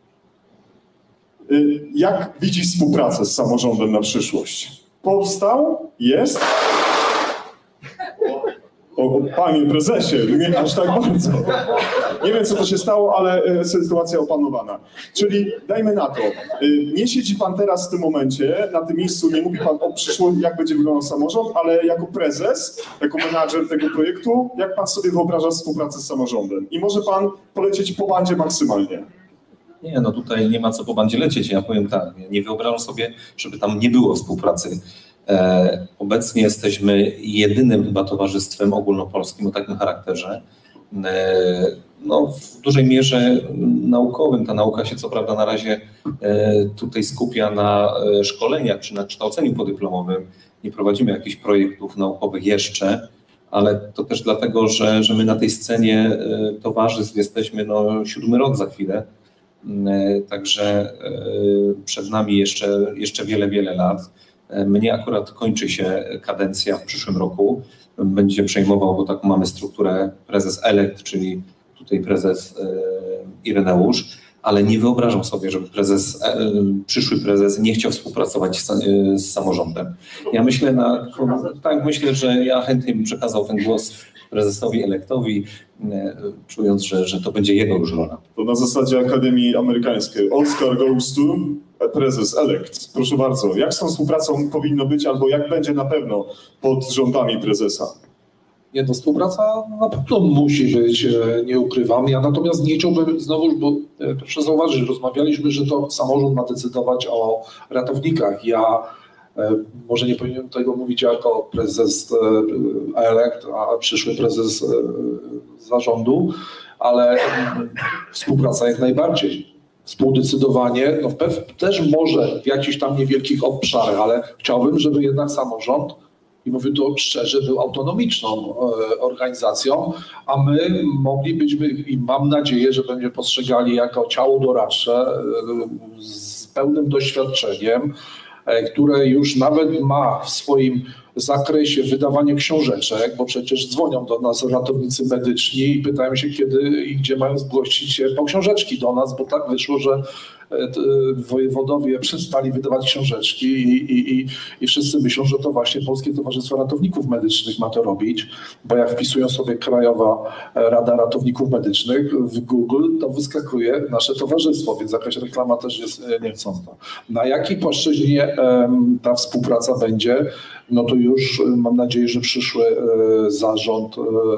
Jak widzi współpracę z samorządem na przyszłość? Powstał? Jest? O, panie prezesie, nie aż tak bardzo. Nie wiem, co to się stało, ale sytuacja opanowana. Czyli dajmy na to, nie siedzi pan teraz w tym momencie, na tym miejscu, nie mówi pan o przyszłości, jak będzie wyglądał samorząd, ale jako prezes, jako menadżer tego projektu, jak pan sobie wyobraża współpracę z samorządem? I może pan polecieć po bandzie maksymalnie. Nie, no tutaj nie ma co po bandzie lecieć, ja powiem tak, nie wyobrażam sobie, żeby tam nie było współpracy. Obecnie jesteśmy jedynym chyba towarzystwem ogólnopolskim o takim charakterze, no w dużej mierze naukowym. Ta nauka się co prawda na razie tutaj skupia na szkoleniach czy na kształceniu podyplomowym. Nie prowadzimy jakichś projektów naukowych jeszcze, ale to też dlatego, że my na tej scenie towarzystw jesteśmy 7. rok za chwilę. Także przed nami jeszcze wiele, wiele lat. Mnie akurat kończy się kadencja w przyszłym roku. Będzie przejmował, bo taką mamy strukturę prezes elekt, czyli tutaj prezes Ireneusz, ale nie wyobrażam sobie, żeby przyszły prezes nie chciał współpracować z samorządem. Ja myślę, że ja chętnie bym przekazał ten głos prezesowi elektowi, czując, że to będzie jego już rola. To na zasadzie Akademii Amerykańskiej. Oscar goes to prezes elect. Proszę bardzo, jak z tą współpracą powinno być, albo jak będzie na pewno pod rządami prezesa? Nie, to współpraca na pewno musi być, nie ukrywam. Ja natomiast nie chciałbym znowuż, bo proszę zauważyć, rozmawialiśmy, że to samorząd ma decydować o ratownikach. Ja może nie powinienem tego mówić jako prezes elekt, a przyszły prezes zarządu, ale współpraca jak najbardziej. Współdecydowanie, też może w jakichś tam niewielkich obszarach, ale chciałbym, żeby jednak samorząd, i mówię to szczerze, był autonomiczną organizacją, a my moglibyśmy, i mam nadzieję, że będziemy postrzegali jako ciało doradcze z pełnym doświadczeniem, które już nawet ma w swoim zakresie wydawanie książeczek, bo przecież dzwonią do nas ratownicy medyczni i pytają się, kiedy i gdzie mają zgłosić się po książeczki do nas, bo tak wyszło, że wojewodowie przestali wydawać książeczki i wszyscy myślą, że to właśnie Polskie Towarzystwo Ratowników Medycznych ma to robić, bo jak wpisują sobie Krajowa Rada Ratowników Medycznych w Google, to wyskakuje nasze towarzystwo, więc jakaś reklama też jest niechcąca. Na jakiej płaszczyźnie ta współpraca będzie, no to już mam nadzieję, że przyszły zarząd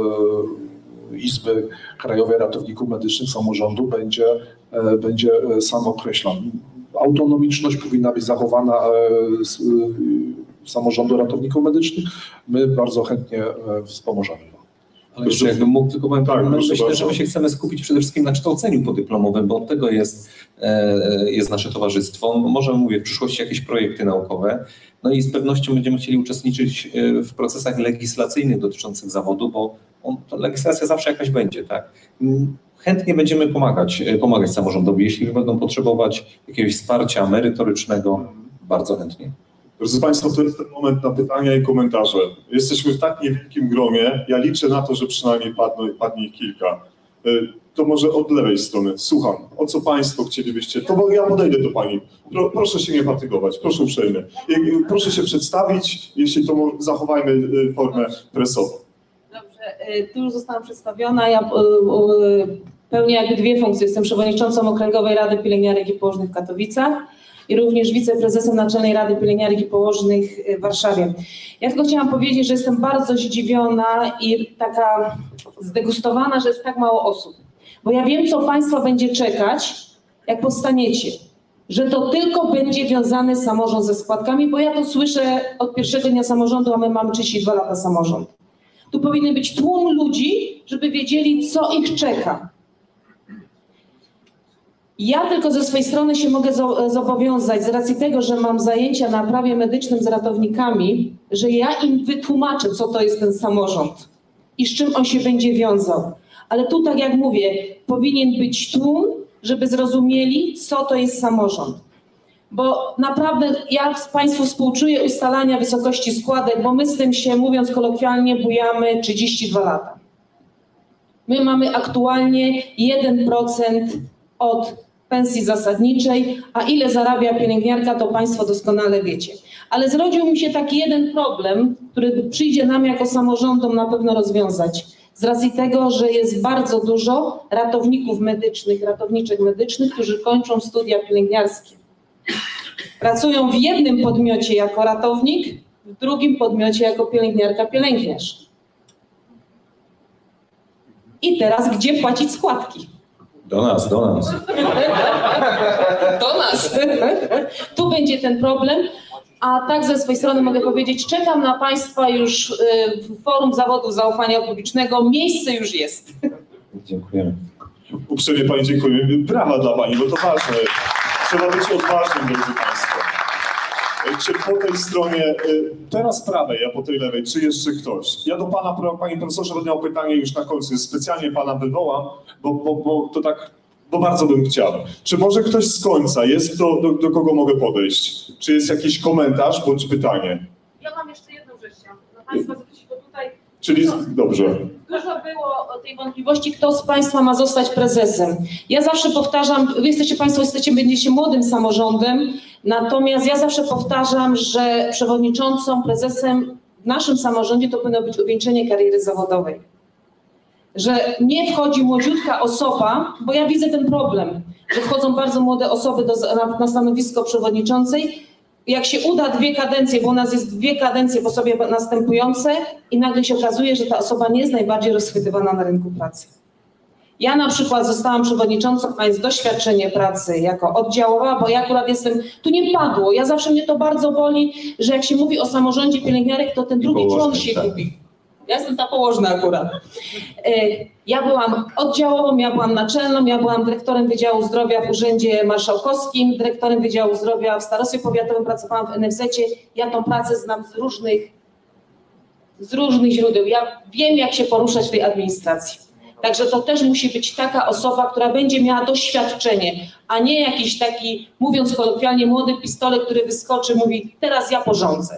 Izby Krajowej Ratowników Medycznych samorządu będzie sam określony. Autonomiczność powinna być zachowana samorządu ratowników medycznych. My bardzo chętnie wspomożemy. Ale jeszcze jakbym mógł, tylko powiem, tak, myślę, że my się chcemy skupić przede wszystkim na kształceniu podyplomowym, bo od tego jest nasze towarzystwo. Możemy, mówię, w przyszłości jakieś projekty naukowe, no i z pewnością będziemy chcieli uczestniczyć w procesach legislacyjnych dotyczących zawodu, bo legislacja zawsze jakaś będzie, tak? Chętnie będziemy pomagać samorządowi, jeśli będą potrzebować jakiegoś wsparcia merytorycznego, bardzo chętnie. Drodzy Państwo, to jest ten moment na pytania i komentarze. Jesteśmy w tak niewielkim gronie, ja liczę na to, że przynajmniej padnie ich kilka. To może od lewej strony. Słucham, o co Państwo chcielibyście? To ja podejdę do Pani. Proszę się nie fatygować, proszę uprzejmie. Proszę się przedstawić, jeśli to zachowajmy formę presową. Dobrze, tu już zostałam przedstawiona. Ja pełnię jakby dwie funkcje. Jestem przewodniczącą Okręgowej Rady Pielęgniarek i Położnych w Katowicach. i również wiceprezesem Naczelnej Rady Pielęgniarek i Położnych w Warszawie. Ja tylko chciałam powiedzieć, że jestem bardzo zdziwiona i taka zdegustowana, że jest tak mało osób. Bo ja wiem, co Państwa będzie czekać, jak powstaniecie. Że to tylko będzie wiązany samorząd ze składkami, bo ja to słyszę od pierwszego dnia samorządu, a my mamy 32 lata samorząd. Tu powinien być tłum ludzi, żeby wiedzieli, co ich czeka. Ja tylko ze swojej strony się mogę zobowiązać, z racji tego, że mam zajęcia na prawie medycznym z ratownikami, że ja im wytłumaczę, co to jest ten samorząd i z czym on się będzie wiązał. Ale tu, tak jak mówię, powinien być tłum, żeby zrozumieli, co to jest samorząd. Bo naprawdę ja Państwu współczuję ustalania wysokości składek, bo my z tym się, mówiąc kolokwialnie, bujamy 32 lata. My mamy aktualnie 1% od pensji zasadniczej, a ile zarabia pielęgniarka, to Państwo doskonale wiecie. Ale zrodził mi się taki jeden problem, który przyjdzie nam jako samorządom na pewno rozwiązać. Z racji tego, że jest bardzo dużo ratowników medycznych, ratowniczek medycznych, którzy kończą studia pielęgniarskie. Pracują w jednym podmiocie jako ratownik, w drugim podmiocie jako pielęgniarka, pielęgniarz. I teraz gdzie płacić składki? Do nas. Do nas. Tu będzie ten problem. A tak ze swojej strony mogę powiedzieć, czekam na Państwa już w Forum Zawodów Zaufania Publicznego. Miejsce już jest. Dziękujemy. Uprzejmie Pani dziękuję. Brawa dla Pani, bo to ważne. Trzeba być odważnym, drodzy Państwo. Czy po tej stronie, teraz prawej, a po tej lewej, czy jeszcze ktoś? Ja do Pana, Panie Profesorze, będę miał pytanie już na końcu. Specjalnie Pana wywołam, bo to tak, bo bardzo bym chciał. Czy może ktoś z końca jest, do kogo mogę podejść? Czy jest jakiś komentarz bądź pytanie? Ja mam jeszcze jedną rzecz. Państwa zaprosić, bo tutaj Czyli dobrze. dużo było tej wątpliwości, kto z Państwa ma zostać prezesem. Ja zawsze powtarzam, Państwo będziecie młodym samorządem, natomiast ja zawsze powtarzam, że przewodniczącą, prezesem w naszym samorządzie to powinno być uwieńczenie kariery zawodowej. Że nie wchodzi młodziutka osoba, bo ja widzę ten problem, że wchodzą bardzo młode osoby na stanowisko przewodniczącej. Jak się uda 2 kadencje, bo u nas jest 2 kadencje po sobie następujące i nagle się okazuje, że ta osoba nie jest najbardziej rozchwytywana na rynku pracy. Ja na przykład zostałam przewodniczącą, mając doświadczenie pracy jako oddziałowa, bo ja akurat jestem, tu nie padło, ja zawsze mnie to bardzo boli, że jak się mówi o samorządzie pielęgniarek, to ten drugi człon się gubi. Ja jestem ta położna akurat. Ja byłam oddziałową, ja byłam naczelną, ja byłam dyrektorem Wydziału Zdrowia w Urzędzie Marszałkowskim, dyrektorem Wydziału Zdrowia w Starostwie Powiatowym, pracowałam w NFZ-cie. Ja tą pracę znam z różnych źródeł. Ja wiem, jak się poruszać w tej administracji. Także to też musi być taka osoba, która będzie miała doświadczenie, a nie jakiś taki, mówiąc kolokwialnie, młody pistolet, który wyskoczy, mówi, teraz ja porządzę.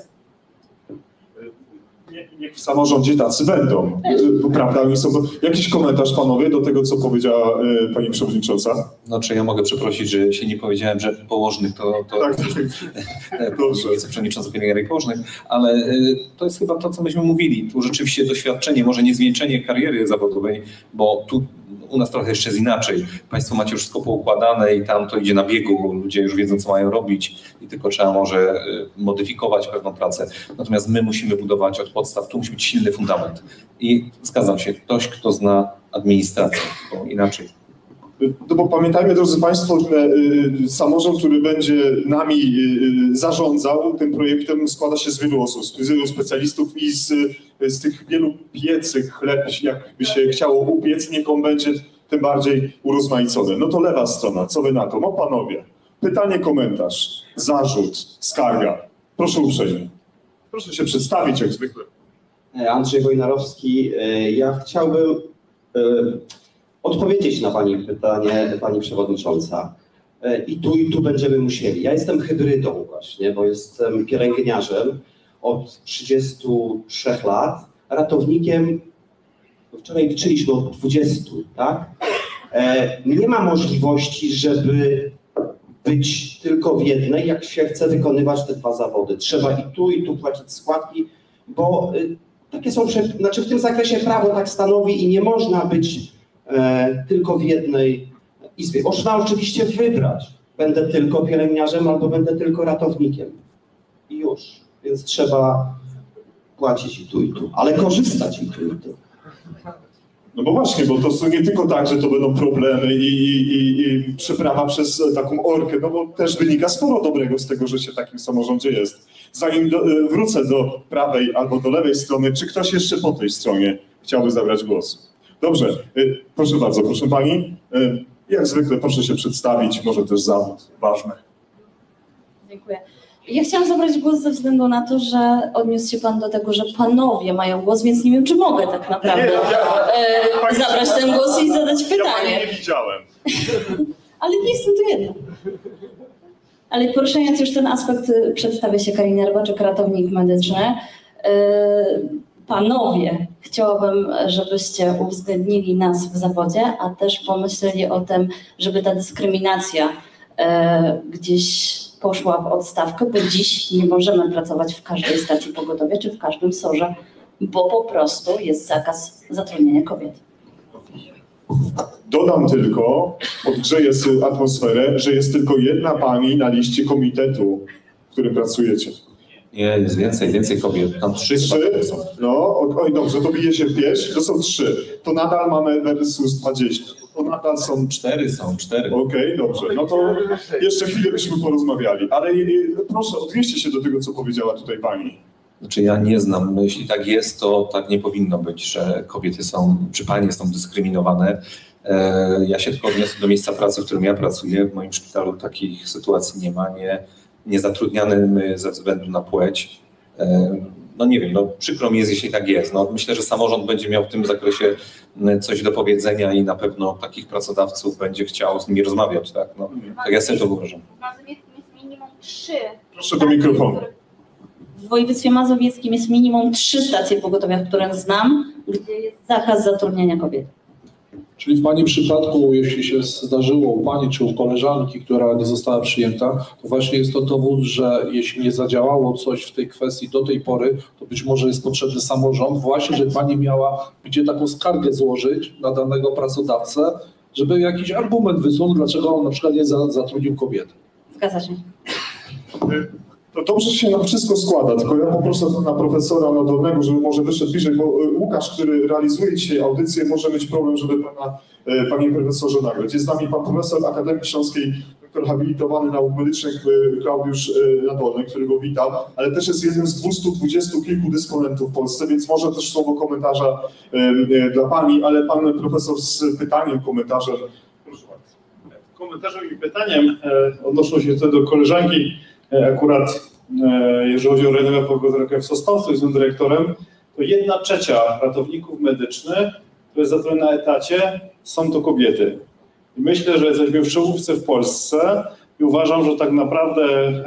Niech w samorządzie tacy będą, prawda? Jakiś komentarz, panowie, do tego, co powiedziała pani przewodnicząca? Znaczy ja mogę przeprosić, że się nie powiedziałem, że położnych to Tak. wiceprzewodniczący pielęgniarek i położnych, ale to jest chyba to, co myśmy mówili. Tu rzeczywiście doświadczenie, może nie zwieńczenie kariery zawodowej, bo tu u nas trochę jeszcze jest inaczej. Państwo macie już wszystko poukładane i tam to idzie na biegu, bo ludzie już wiedzą, co mają robić i tylko trzeba może modyfikować pewną pracę. Natomiast my musimy budować od podstaw, tu musi być silny fundament. I zgadzam się, ktoś, kto zna administrację, bo inaczej. No bo pamiętajmy, drodzy Państwo, że samorząd, który będzie nami zarządzał tym projektem, składa się z wielu osób, z wielu specjalistów i z tych wielu piecych chleb, jakby się chciało upiec, niech on będzie tym bardziej urozmaicony. No to lewa strona, co wy na to? No panowie, pytanie, komentarz, zarzut, skarga. Proszę uprzejmie. Proszę się przedstawić jak zwykle. Andrzej Wojnarowski. Ja chciałbym odpowiedzieć na Pani pytanie, Pani Przewodnicząca. I tu będziemy musieli. Ja jestem hybrydą właśnie, bo jestem pielęgniarzem od 33 lat, ratownikiem, wczoraj liczyliśmy od 20, tak? Nie ma możliwości, żeby być tylko w jednej, jak się chce wykonywać te 2 zawody. Trzeba i tu płacić składki, bo takie są, znaczy w tym zakresie prawo tak stanowi i nie można być tylko w jednej izbie. Można oczywiście wybrać będę tylko pielęgniarzem albo będę tylko ratownikiem. I już. Więc trzeba płacić i tu, ale korzystać i tu. No bo właśnie, bo to nie tylko tak, że to będą problemy i przeprawa przez taką orkę, no bo też wynika sporo dobrego z tego, że się w takim samorządzie jest. Zanim wrócę do prawej albo do lewej strony, czy ktoś jeszcze po tej stronie chciałby zabrać głos? Dobrze, proszę bardzo, proszę pani. Jak zwykle proszę się przedstawić, może też zawód ważny. Dziękuję. Ja chciałam zabrać głos ze względu na to, że odniósł się Pan do tego, że panowie mają głos, więc nie wiem, czy mogę tak naprawdę zabrać ten głos i zadać pytanie. Ja pani nie widziałem. Ale nie jestem tu jedna. Ale poruszając już ten aspekt, przedstawię się Karina Rybaczek, ratownik medyczny. Panowie, chciałabym, żebyście uwzględnili nas w zawodzie, a też pomyśleli o tym, żeby ta dyskryminacja gdzieś poszła w odstawkę, bo dziś nie możemy pracować w każdej stacji pogotowia czy w każdym SOR-ze, bo po prostu jest zakaz zatrudnienia kobiet. Dodam tylko, odgrzeję atmosferę, że jest tylko jedna pani na liście komitetu, w którym pracujecie. Nie, jest więcej kobiet. Tam 3 są. No, oj, dobrze, to bije się w pierś, to są 3. To nadal mamy versus 20. To nadal są 4. Okej, dobrze. No to jeszcze chwilę byśmy porozmawiali. Ale proszę, odnieście się do tego, co powiedziała tutaj pani. Znaczy ja nie znam, no jeśli tak jest, to tak nie powinno być, że kobiety są, czy panie są dyskryminowane. Ja się tylko odniosę do miejsca pracy, w którym ja pracuję. W moim szpitalu takich sytuacji nie ma, nie zatrudniamy ze względu na płeć. No nie wiem, no przykro mi jest, jeśli tak jest. No myślę, że samorząd będzie miał w tym zakresie coś do powiedzenia i na pewno takich pracodawców będzie chciał z nimi rozmawiać, tak? No, tak ja sobie to wyobrażam. W Mazowieckim jest minimum 3. Proszę do mikrofonu. W województwie mazowieckim jest minimum 3 stacje pogotowia, które znam, gdzie jest zakaz zatrudniania kobiet. Czyli w Pani przypadku, jeśli się zdarzyło u Pani czy u koleżanki, która nie została przyjęta, to właśnie jest to dowód, że jeśli nie zadziałało coś w tej kwestii do tej pory, to być może jest potrzebny samorząd właśnie, żeby Pani miała gdzie taką skargę złożyć na danego pracodawcę, żeby jakiś argument wysłał, dlaczego on na przykład nie zatrudnił kobiety. Zgadza się. To dobrze się nam wszystko składa, tylko ja poproszę na profesora Nadolnego, żeby może wyszedł bliżej, bo Łukasz, który realizuje dzisiaj audycję, może mieć problem, żeby pana, panie profesorze, nagrać. Jest z nami pan profesor Akademii Śląskiej, doktor habilitowany nauk medycznych Klaudiusz Nadolny, którego witam, ale też jest jednym z 220 kilku dysponentów w Polsce, więc może też słowo komentarza dla pani, ale pan profesor z pytaniem, komentarzem. Proszę bardzo. Komentarzem i pytaniem odnoszą się tutaj do koleżanki. Akurat jeżeli chodzi o renomę pogotowania w Sosnowcu, jestem dyrektorem, to 1/3 ratowników medycznych, które jest zatrudnione na etacie, są to kobiety. I myślę, że jesteśmy w czołówce w Polsce i uważam, że tak naprawdę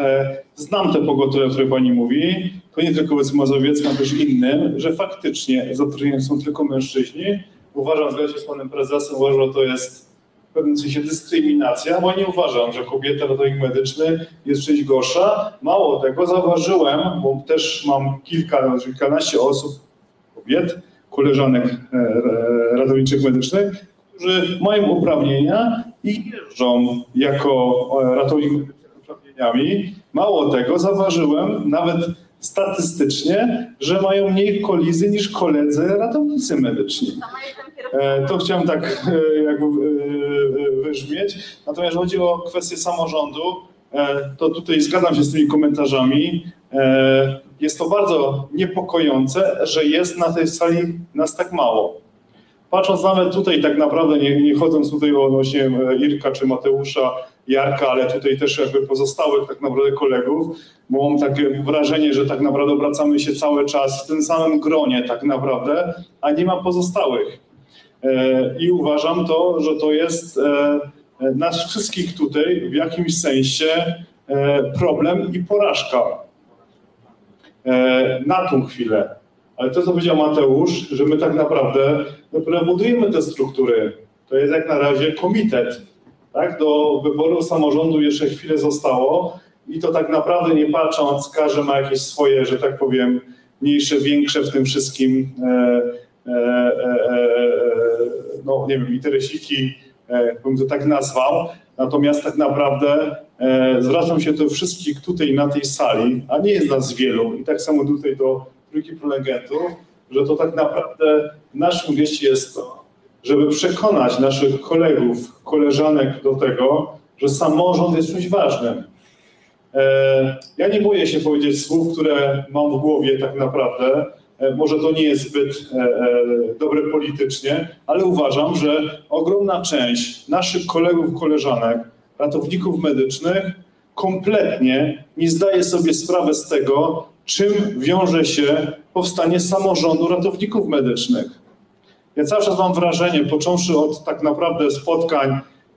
znam te pogotowia, o których pani mówi, to nie tylko w Mazowieckim, ale też innym, że faktycznie zatrudnieni są tylko mężczyźni. Uważam, zgadzam się z panem prezesem, uważam, że to jest w pewnym sensie dyskryminacja, bo nie uważam, że kobieta ratownik medyczny jest czymś gorsza. Mało tego, zauważyłem, bo też mam kilkanaście osób, kobiet, koleżanek ratowniczych medycznych, którzy mają uprawnienia i jeżdżą jako ratownik medyczny z uprawnieniami. Mało tego, zauważyłem nawet statystycznie, że mają mniej kolizji niż koledzy ratownicy medyczni. To chciałem tak jakby wybrzmieć. Natomiast chodzi o kwestię samorządu, to tutaj zgadzam się z tymi komentarzami. Jest to bardzo niepokojące, że jest na tej sali nas tak mało. Patrząc nawet tutaj tak naprawdę, nie chodząc tutaj o właśnie Irka czy Mateusza, Jarka, ale tutaj też jakby pozostałych tak naprawdę kolegów, bo mam takie wrażenie, że tak naprawdę obracamy się cały czas w tym samym gronie tak naprawdę, a nie ma pozostałych. I uważam to, że to jest nas wszystkich tutaj w jakimś sensie problem i porażka. Na tą chwilę. Ale to, co powiedział Mateusz, że my tak naprawdę dopiero budujemy te struktury. To jest jak na razie komitet. Tak? Do wyboru samorządu jeszcze chwilę zostało i to tak naprawdę nie patrząc, każdy ma jakieś swoje, że tak powiem, mniejsze, większe w tym wszystkim no nie wiem, interesiki, bym to tak nazwał, Natomiast tak naprawdę zwracam się do wszystkich tutaj na tej sali, a nie jest nas wielu, i tak samo tutaj do trójki prelegentów, że to tak naprawdę w naszym gestie jest to, żeby przekonać naszych kolegów, koleżanek do tego, że samorząd jest czymś ważnym. Ja nie boję się powiedzieć słów, które mam w głowie tak naprawdę. Może to nie jest zbyt dobre politycznie, ale uważam, że ogromna część naszych kolegów, koleżanek, ratowników medycznych kompletnie nie zdaje sobie sprawy z tego, czym wiąże się powstanie samorządu ratowników medycznych. Ja cały czas mam wrażenie, począwszy od tak naprawdę spotkań,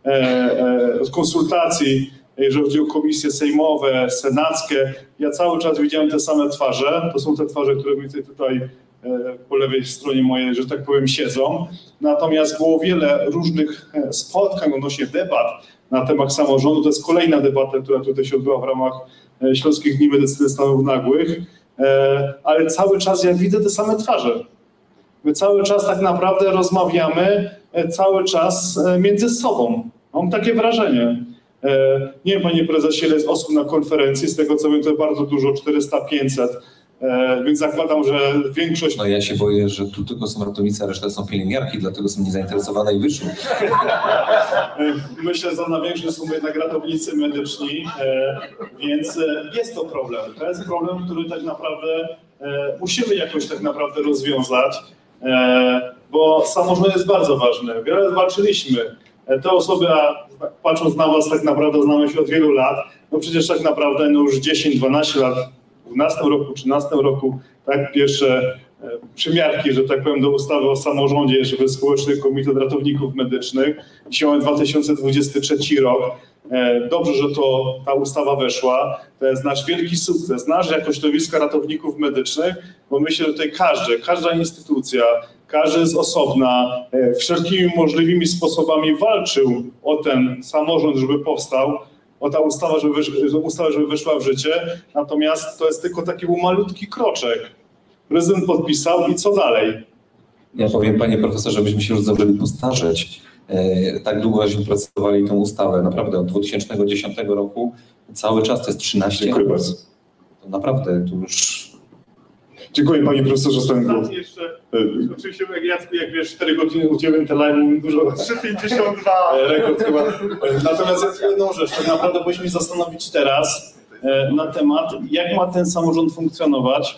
od konsultacji, jeżeli chodzi o komisje sejmowe, senackie, ja cały czas widziałem te same twarze. To są te twarze, które tutaj po lewej stronie mojej, że tak powiem, siedzą. Natomiast było wiele różnych spotkań odnośnie debat na temat samorządu. To jest kolejna debata, która tutaj się odbyła w ramach Śląskich Dni Medycyny Stanów Nagłych. Ale cały czas ja widzę te same twarze. My cały czas tak naprawdę rozmawiamy, cały czas między sobą. Mam takie wrażenie. Nie wiem, panie prezesie, ile jest osób na konferencji, z tego co wiem, to bardzo dużo, 400-500, więc zakładam, że większość... No ja się boję, że tu tylko są ratownicy, a reszta są pielęgniarki, dlatego są niezainteresowane i wyszły. Myślę, że na większość są jednak ratownicy medyczni, więc jest to problem. To jest problem, który tak naprawdę musimy jakoś tak naprawdę rozwiązać, bo samorząd jest bardzo ważny. Wiele walczyliśmy. Te osoby, a patrząc na was, tak naprawdę znamy się od wielu lat, no przecież tak naprawdę no już 10-12 lat, w 12 roku, 13 roku, tak, pierwsze przymiarki, że tak powiem, do ustawy o samorządzie, żeby Społeczny Komitet Ratowników Medycznych. Dzisiaj mamy 2023 rok. Dobrze, że ta ustawa weszła. To jest nasz wielki sukces, nasz jako środowiska ratowników medycznych, bo myślę, że tutaj każda instytucja, każdy z osobna, wszelkimi możliwymi sposobami walczył o ten samorząd, żeby powstał, o ta ustawa, żeby weszła w życie. Natomiast to jest tylko taki malutki kroczek. Prezydent podpisał i co dalej? Ja powiem, panie profesorze, żebyśmy się już zdążyli postarzeć. Tak długo żeśmy pracowali tą ustawę, naprawdę od 2010 roku, cały czas to jest 13 lat. Dziękuję bardzo. To naprawdę tu już... Dziękuję panie profesorze Stańku. Jeszcze, oczywiście jak Jacku, jak wiesz, 4 godziny udzieliłem te live, dużo. 3,52 rekord chyba. Natomiast jest jedną rzecz, tak naprawdę powinniśmy zastanowić teraz na temat, jak ma ten samorząd funkcjonować.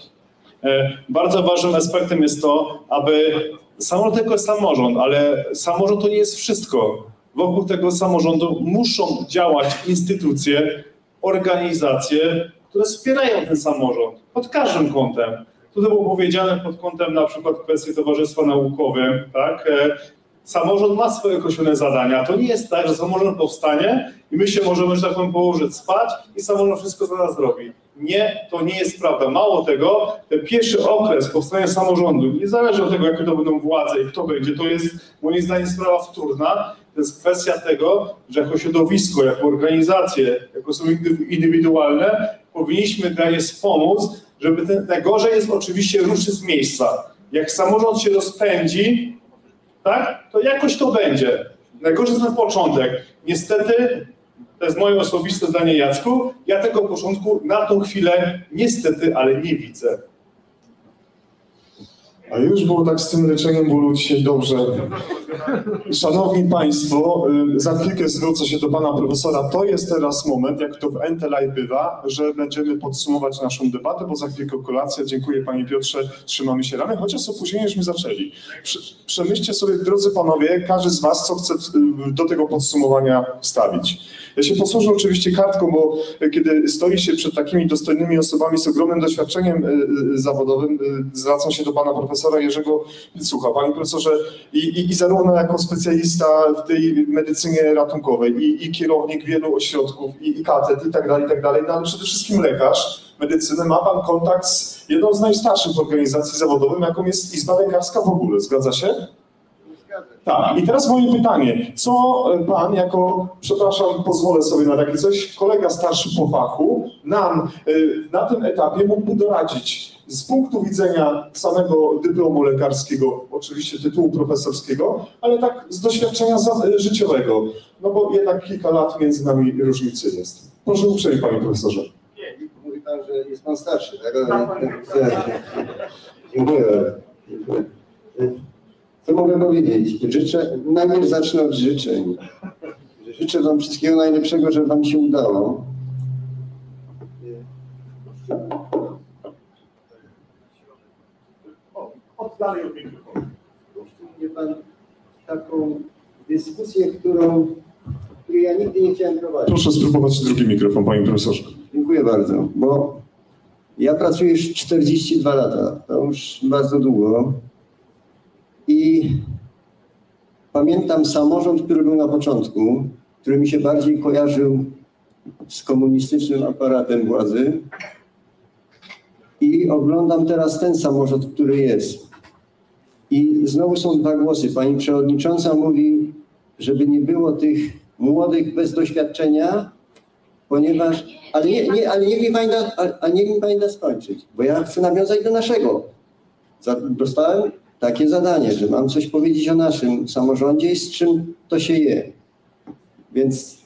Bardzo ważnym aspektem jest to, aby samorząd tylko jest samorząd, ale samorząd to nie jest wszystko. Wokół tego samorządu muszą działać instytucje, organizacje, które wspierają ten samorząd pod każdym kątem. Tutaj było powiedziane pod kątem na przykład kwestii towarzystwa naukowym, tak? Samorząd ma swoje określone zadania. To nie jest tak, że samorząd powstanie i my się możemy, że tak powiem, położyć spać i samorząd wszystko za nas zrobi. Nie, to nie jest prawda. Mało tego, ten pierwszy okres powstania samorządu, niezależnie od tego, jakie to będą władze i kto będzie, to jest moim zdaniem sprawa wtórna. To jest kwestia tego, że jako środowisko, jako organizacje, jako osoby indywidualne powinniśmy dla nie wspomóc, żeby ten, najgorzej jest oczywiście ruszyć z miejsca. Jak samorząd się rozpędzi, tak, to jakoś to będzie. Najgorzej jest na początek. Niestety, to jest moje osobiste zdanie, Jacku, ja tego początku na tą chwilę niestety, ale nie widzę. A już było tak z tym leczeniem bólu dzisiaj dobrze. Szanowni Państwo, za chwilkę zwrócę się do Pana Profesora. To jest teraz moment, jak to w NTLive bywa, że będziemy podsumować naszą debatę, bo za chwilkę kolacja. Dziękuję Panie Piotrze, trzymamy się ramy, chociaż z opóźnieniem zaczęli. Przemyślcie sobie, drodzy Panowie, każdy z Was, co chce do tego podsumowania wstawić. Ja się posłużę oczywiście kartką, bo kiedy stoi się przed takimi dostojnymi osobami z ogromnym doświadczeniem zawodowym, zwracam się do Pana Profesora Jerzego Pilcucha. Panie Profesorze, i zarówno jako specjalista w tej medycynie ratunkowej, i kierownik wielu ośrodków, i katedr, i tak dalej, no ale przede wszystkim lekarz medycyny, ma Pan kontakt z jedną z najstarszych organizacji zawodowych, jaką jest Izba Lekarska w ogóle. Zgadza się? Tak, i teraz moje pytanie. Co Pan jako, przepraszam, pozwolę sobie na takie coś, kolega starszy po fachu, nam na tym etapie mógłby doradzić? Z punktu widzenia samego dyplomu lekarskiego, oczywiście tytułu profesorskiego, ale tak z doświadczenia życiowego, no bo jednak kilka lat między nami różnicy jest. Proszę uprzejmie, panie profesorze. Nie, mówi pan, że jest pan starszy, tak? Dziękuję. Co mogę powiedzieć? Najpierw zacznę od życzeń. Życzę wam wszystkiego najlepszego, żeby wam się udało. Oddalej od mikrofonu. Wie pan taką dyskusję, której ja nigdy nie chciałem prowadzić. Proszę spróbować drugi mikrofon, panie profesorze. Dziękuję bardzo, bo ja pracuję już 42 lata, to już bardzo długo i pamiętam samorząd, który był na początku, który mi się bardziej kojarzył z komunistycznym aparatem władzy i oglądam teraz ten samorząd, który jest. I znowu są dwa głosy. Pani przewodnicząca mówi, żeby nie było tych młodych bez doświadczenia, ponieważ... Ale niech mi pani da skończyć, bo ja chcę nawiązać do naszego. Dostałem takie zadanie, że mam coś powiedzieć o naszym samorządzie i z czym to się je. Więc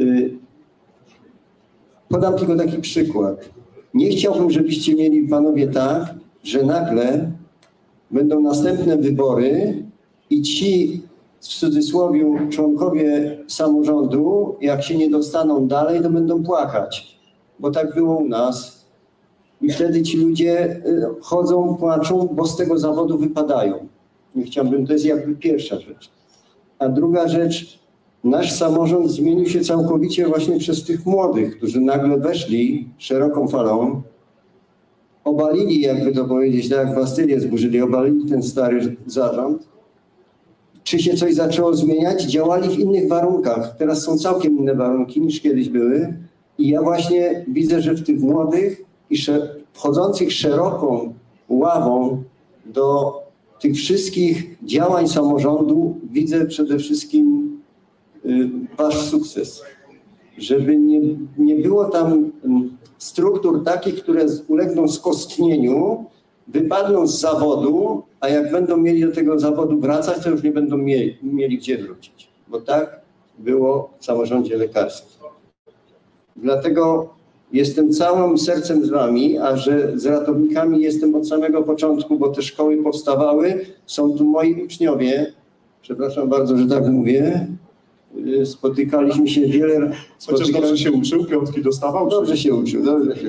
podam tylko taki przykład. Nie chciałbym, żebyście mieli panowie tak, że nagle będą następne wybory i ci, w cudzysłowie, członkowie samorządu, jak się nie dostaną dalej, to będą płakać. Bo tak było u nas. I wtedy ci ludzie chodzą, płaczą, bo z tego zawodu wypadają. Nie chciałbym, to jest jakby pierwsza rzecz. A druga rzecz, nasz samorząd zmienił się całkowicie właśnie przez tych młodych, którzy nagle weszli szeroką falą, obalili, jakby to powiedzieć, tak jak Bastylię zburzyli, obalili ten stary zarząd. Czy się coś zaczęło zmieniać? Działali w innych warunkach. Teraz są całkiem inne warunki niż kiedyś były. I ja właśnie widzę, że w tych młodych i wchodzących szeroką ławą do tych wszystkich działań samorządu widzę przede wszystkim wasz sukces. Żeby nie było tam struktur takich, które ulegną skostnieniu, wypadną z zawodu, a jak będą mieli do tego zawodu wracać, to już nie będą mieli gdzie wrócić. Bo tak było w samorządzie lekarskim. Dlatego jestem całym sercem z wami, a że z ratownikami jestem od samego początku, bo te szkoły powstawały, są tu moi uczniowie, przepraszam bardzo, że tak mówię, spotykaliśmy się wiele... Chociaż dobrze się uczył, piątki dostawał? Dobrze się uczył.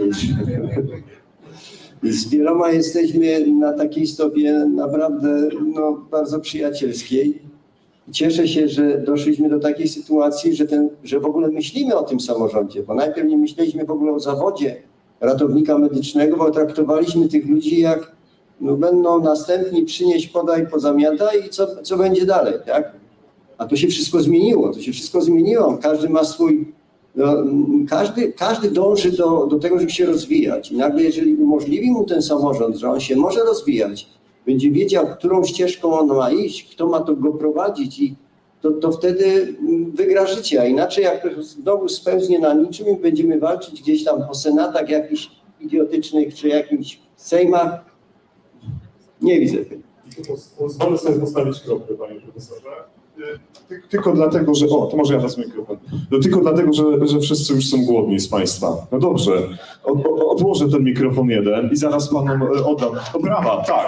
Z wieloma jesteśmy na takiej stopie naprawdę bardzo przyjacielskiej. Cieszę się, że doszliśmy do takiej sytuacji, że w ogóle myślimy o tym samorządzie, bo najpierw nie myśleliśmy w ogóle o zawodzie ratownika medycznego, bo traktowaliśmy tych ludzi jak będą następni przynieść, podaj, pozamiataj i co będzie dalej, tak? A to się wszystko zmieniło, każdy ma swój, każdy dąży do tego, żeby się rozwijać. I nagle, jeżeli umożliwi mu ten samorząd, że on się może rozwijać, będzie wiedział, którą ścieżką on ma iść, kto ma go prowadzić i to wtedy wygra życie. A inaczej jak to znowu spełznie na niczym i będziemy walczyć gdzieś tam po senatach jakichś idiotycznych czy jakimś sejmach, nie widzę tego. Pozwolę sobie postawić kropkę, panie profesorze. Tylko dlatego, że... O, to może ja wezmę mikrofon. Tylko dlatego, że wszyscy już są głodni z państwa. No dobrze, odłożę ten mikrofon jeden i zaraz panom oddam. No brawa, tak.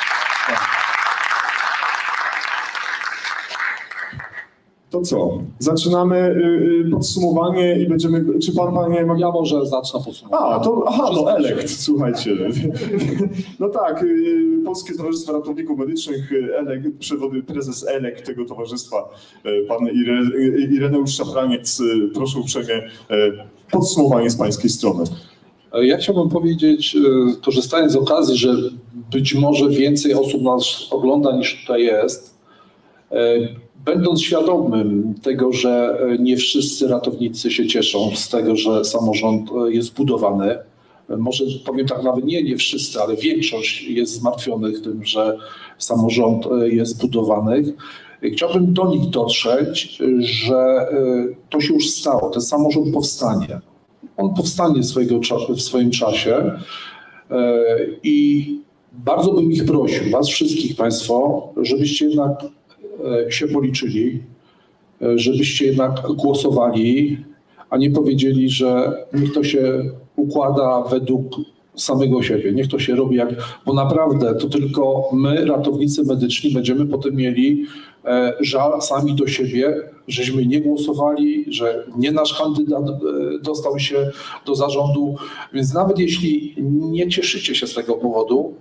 To co? Zaczynamy podsumowanie i będziemy... Czy pan, panie... Ja może zacznę podsumowanie. ELEKT, słuchajcie. No tak, Polskie Towarzystwo Ratowników Medycznych, prezes ELEKT tego towarzystwa, pan Ireneusz Szafraniec, proszę uprzejmie podsumowanie z pańskiej strony. Ja chciałbym powiedzieć, korzystając z okazji, że być może więcej osób nas ogląda niż tutaj jest, będąc świadomym tego, że nie wszyscy ratownicy się cieszą z tego, że samorząd jest budowany, może powiem tak, nawet nie wszyscy, ale większość jest zmartwionych tym, że samorząd jest budowany. Chciałbym do nich dotrzeć, że to się już stało, ten samorząd powstanie. On powstanie w swoim czasie. I bardzo bym ich prosił, was wszystkich Państwo, żebyście jednak się policzyli, żebyście jednak głosowali, a nie powiedzieli, że niech to się układa według samego siebie, niech to się robi bo naprawdę to tylko my, ratownicy medyczni, będziemy potem mieli żal sami do siebie, żeśmy nie głosowali, że nie nasz kandydat dostał się do zarządu, więc nawet jeśli nie cieszycie się z tego powodu,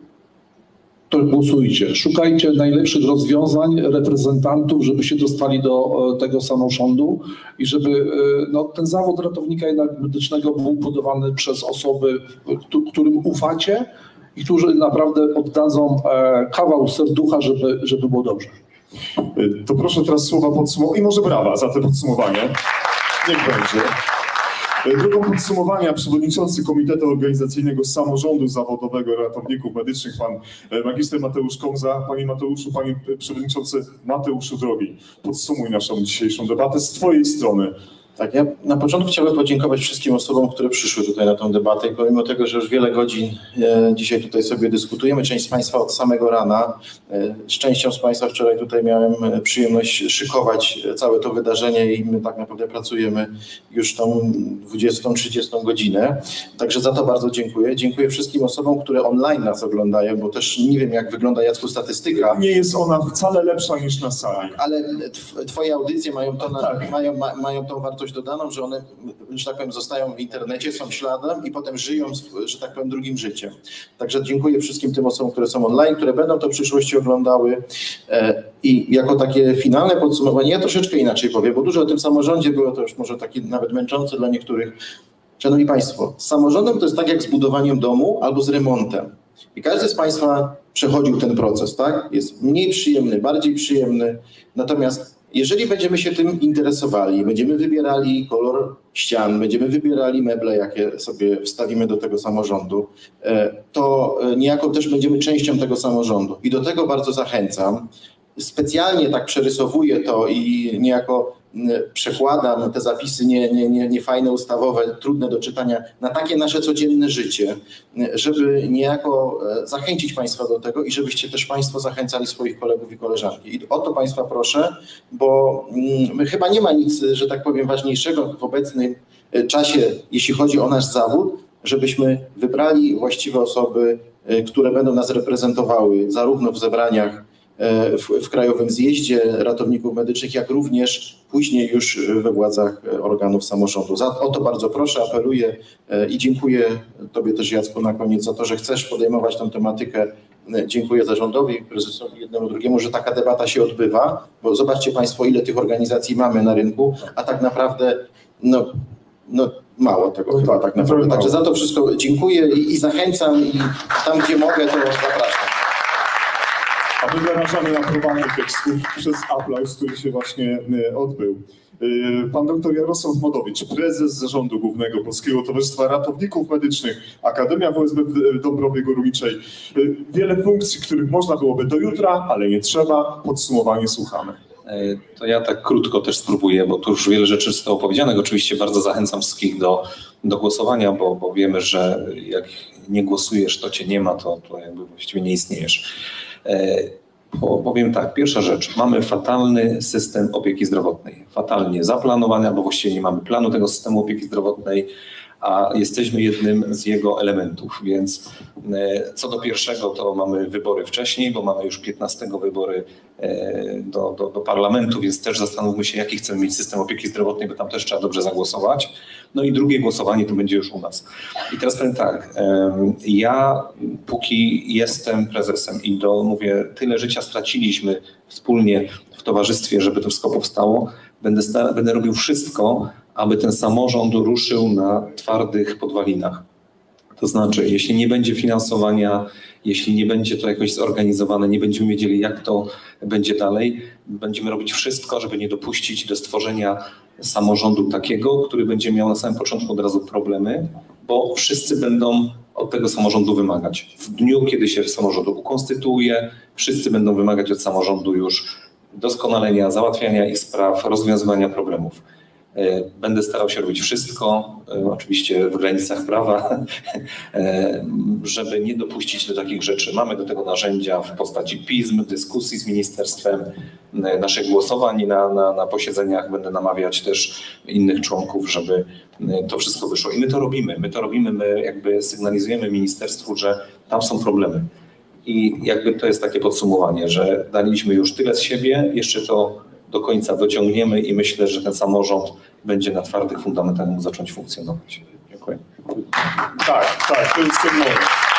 to głosujcie. Szukajcie najlepszych rozwiązań, reprezentantów, żeby się dostali do tego samorządu i żeby ten zawód ratownika jednak medycznego był budowany przez osoby, którym ufacie i którzy naprawdę oddadzą kawał serducha, żeby było dobrze. To proszę teraz słowa podsumowania i może brawa za te podsumowanie. Niech będzie. Drogą podsumowania przewodniczący Komitetu Organizacyjnego Samorządu Zawodowego Ratowników Medycznych, pan magister Mateusz Komza. Panie Mateuszu, panie przewodniczący Mateuszu drogi, podsumuj naszą dzisiejszą debatę z twojej strony. Tak, ja na początku chciałbym podziękować wszystkim osobom, które przyszły tutaj na tę debatę i pomimo tego, że już wiele godzin dzisiaj tutaj sobie dyskutujemy, część z Państwa od samego rana, z częścią z Państwa wczoraj tutaj miałem przyjemność szykować całe to wydarzenie i my tak naprawdę pracujemy już tą 20-30 godzinę. Także za to bardzo dziękuję. Dziękuję wszystkim osobom, które online nas oglądają, bo też nie wiem, jak wygląda, Jacku, statystyka. Nie jest ona wcale lepsza niż na sali. Ale Twoje audycje mają to mają tą wartość dodaną, że one, że tak powiem, zostają w internecie, są śladem i potem żyją, że tak powiem, drugim życiem. Także dziękuję wszystkim tym osobom, które są online, które będą to w przyszłości oglądały. I jako takie finalne podsumowanie, ja troszeczkę inaczej powiem, bo dużo o tym samorządzie było, to już może takie nawet męczące dla niektórych. Szanowni Państwo, z samorządem to jest tak jak z budowaniem domu albo z remontem. I każdy z Państwa przechodził ten proces, tak? Jest mniej przyjemny, bardziej przyjemny. Natomiast jeżeli będziemy się tym interesowali, będziemy wybierali kolor ścian, będziemy wybierali meble, jakie sobie wstawimy do tego samorządu, to niejako też będziemy częścią tego samorządu. I do tego bardzo zachęcam. Specjalnie tak przerysowuję to i niejako przekładam te zapisy niefajne, ustawowe, trudne do czytania na takie nasze codzienne życie, żeby niejako zachęcić Państwa do tego i żebyście też Państwo zachęcali swoich kolegów i koleżanki. I o to Państwa proszę, bo chyba nie ma nic, że tak powiem, ważniejszego w obecnym czasie, jeśli chodzi o nasz zawód, żebyśmy wybrali właściwe osoby, które będą nas reprezentowały zarówno w zebraniach w Krajowym Zjeździe Ratowników Medycznych, jak również później już we władzach organów samorządu. O to bardzo proszę, apeluję i dziękuję Tobie też, Jacku, na koniec za to, że chcesz podejmować tę tematykę. Dziękuję zarządowi, prezesowi, jednemu, drugiemu, że taka debata się odbywa, bo zobaczcie Państwo, ile tych organizacji mamy na rynku, a tak naprawdę mało tego chyba tak naprawdę. Także za to wszystko dziękuję i zachęcam i tam, gdzie mogę, to zapraszam. A my wyrażamy aprobatę tekstów przez aplauz, który się właśnie odbył. Pan dr Jarosław Modowicz, prezes Zarządu Głównego Polskiego Towarzystwa Ratowników Medycznych, Akademia WSB w Dąbrowie Górniczej. Wiele funkcji, których można byłoby do jutra, ale nie trzeba. Podsumowanie słuchamy. To ja tak krótko też spróbuję, bo tu już wiele rzeczy zostało powiedzianych. Oczywiście bardzo zachęcam wszystkich do głosowania, bo wiemy, że jak nie głosujesz, to cię nie ma, to jakby właściwie nie istniejesz. Powiem tak, pierwsza rzecz, mamy fatalny system opieki zdrowotnej, fatalnie zaplanowany, albo właściwie nie mamy planu tego systemu opieki zdrowotnej, a jesteśmy jednym z jego elementów, więc co do pierwszego, to mamy wybory wcześniej, bo mamy już 15 wybory do parlamentu, więc też zastanówmy się, jaki chcemy mieć system opieki zdrowotnej, bo tam też trzeba dobrze zagłosować. No i drugie głosowanie to będzie już u nas. I teraz powiem tak, ja póki jestem prezesem i mówię, tyle życia straciliśmy wspólnie w towarzystwie, żeby to wszystko powstało, będę robił wszystko, aby ten samorząd ruszył na twardych podwalinach. To znaczy, jeśli nie będzie finansowania, jeśli nie będzie to jakoś zorganizowane, nie będziemy wiedzieli, jak to będzie dalej, będziemy robić wszystko, żeby nie dopuścić do stworzenia samorządu takiego, który będzie miał na samym początku od razu problemy, bo wszyscy będą od tego samorządu wymagać. W dniu, kiedy się samorząd ukonstytuuje, wszyscy będą wymagać od samorządu już doskonalenia, załatwiania ich spraw, rozwiązywania problemów. Będę starał się robić wszystko, oczywiście w granicach prawa, żeby nie dopuścić do takich rzeczy. Mamy do tego narzędzia w postaci pism, dyskusji z ministerstwem, naszych głosowań na posiedzeniach. Będę namawiać też innych członków, żeby to wszystko wyszło. I my to robimy, my jakby sygnalizujemy ministerstwu, że tam są problemy. I jakby to jest takie podsumowanie, że daliśmy już tyle z siebie, jeszcze to do końca dociągniemy i myślę, że ten samorząd będzie na twardych fundamentach mógł zacząć funkcjonować. Dziękuję. Tak, to jest ten moment.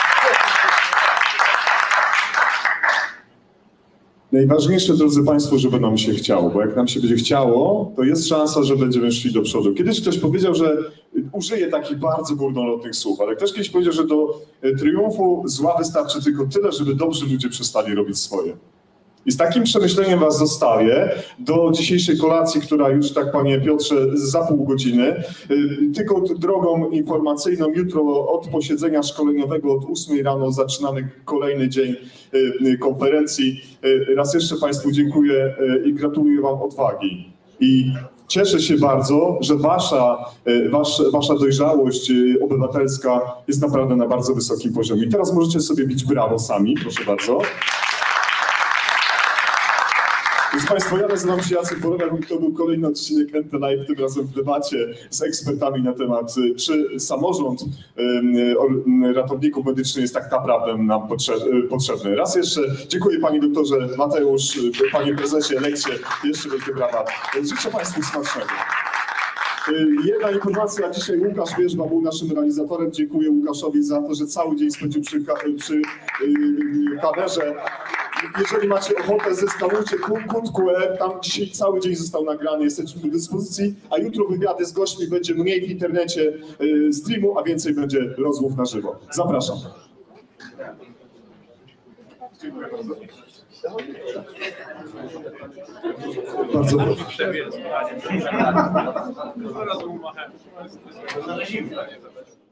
Najważniejsze, drodzy Państwo, żeby nam się chciało, bo jak nam się będzie chciało, to jest szansa, że będziemy szli do przodu. Kiedyś ktoś powiedział, że użyję takich bardzo górnolotnych słów, ale ktoś kiedyś powiedział, że do triumfu zła wystarczy tylko tyle, żeby dobrzy ludzie przestali robić swoje. I z takim przemyśleniem Was zostawię do dzisiejszej kolacji, która już, tak Panie Piotrze, za pół godziny. Tylko drogą informacyjną, jutro od posiedzenia szkoleniowego od 8 rano zaczynamy kolejny dzień konferencji. Raz jeszcze Państwu dziękuję i gratuluję Wam odwagi. I cieszę się bardzo, że wasza dojrzałość obywatelska jest naprawdę na bardzo wysokim poziomie. I teraz możecie sobie bić brawo sami, proszę bardzo. Więc Państwo, ja nazywam się Jacek Borowak, to był kolejny odcinek NT Live, tym razem w debacie z ekspertami na temat, czy samorząd ratowników medycznych jest tak naprawdę nam potrzebny. Raz jeszcze dziękuję Panie Doktorze Mateusz, Panie Prezesie, lekcje, jeszcze wielkie brawa. Życzę Państwu smacznego. Jedna informacja, dzisiaj Łukasz Wierzba był naszym realizatorem. Dziękuję Łukaszowi za to, że cały dzień spędził przy kamerze. Jeżeli macie ochotę, zeskanujcie kod QR, tam dzisiaj cały dzień został nagrany, jesteśmy do dyspozycji, a jutro wywiady z gośćmi, będzie mniej w internecie streamu, a więcej będzie rozmów na żywo. Zapraszam. Dziękuję bardzo. Bardzo proszę.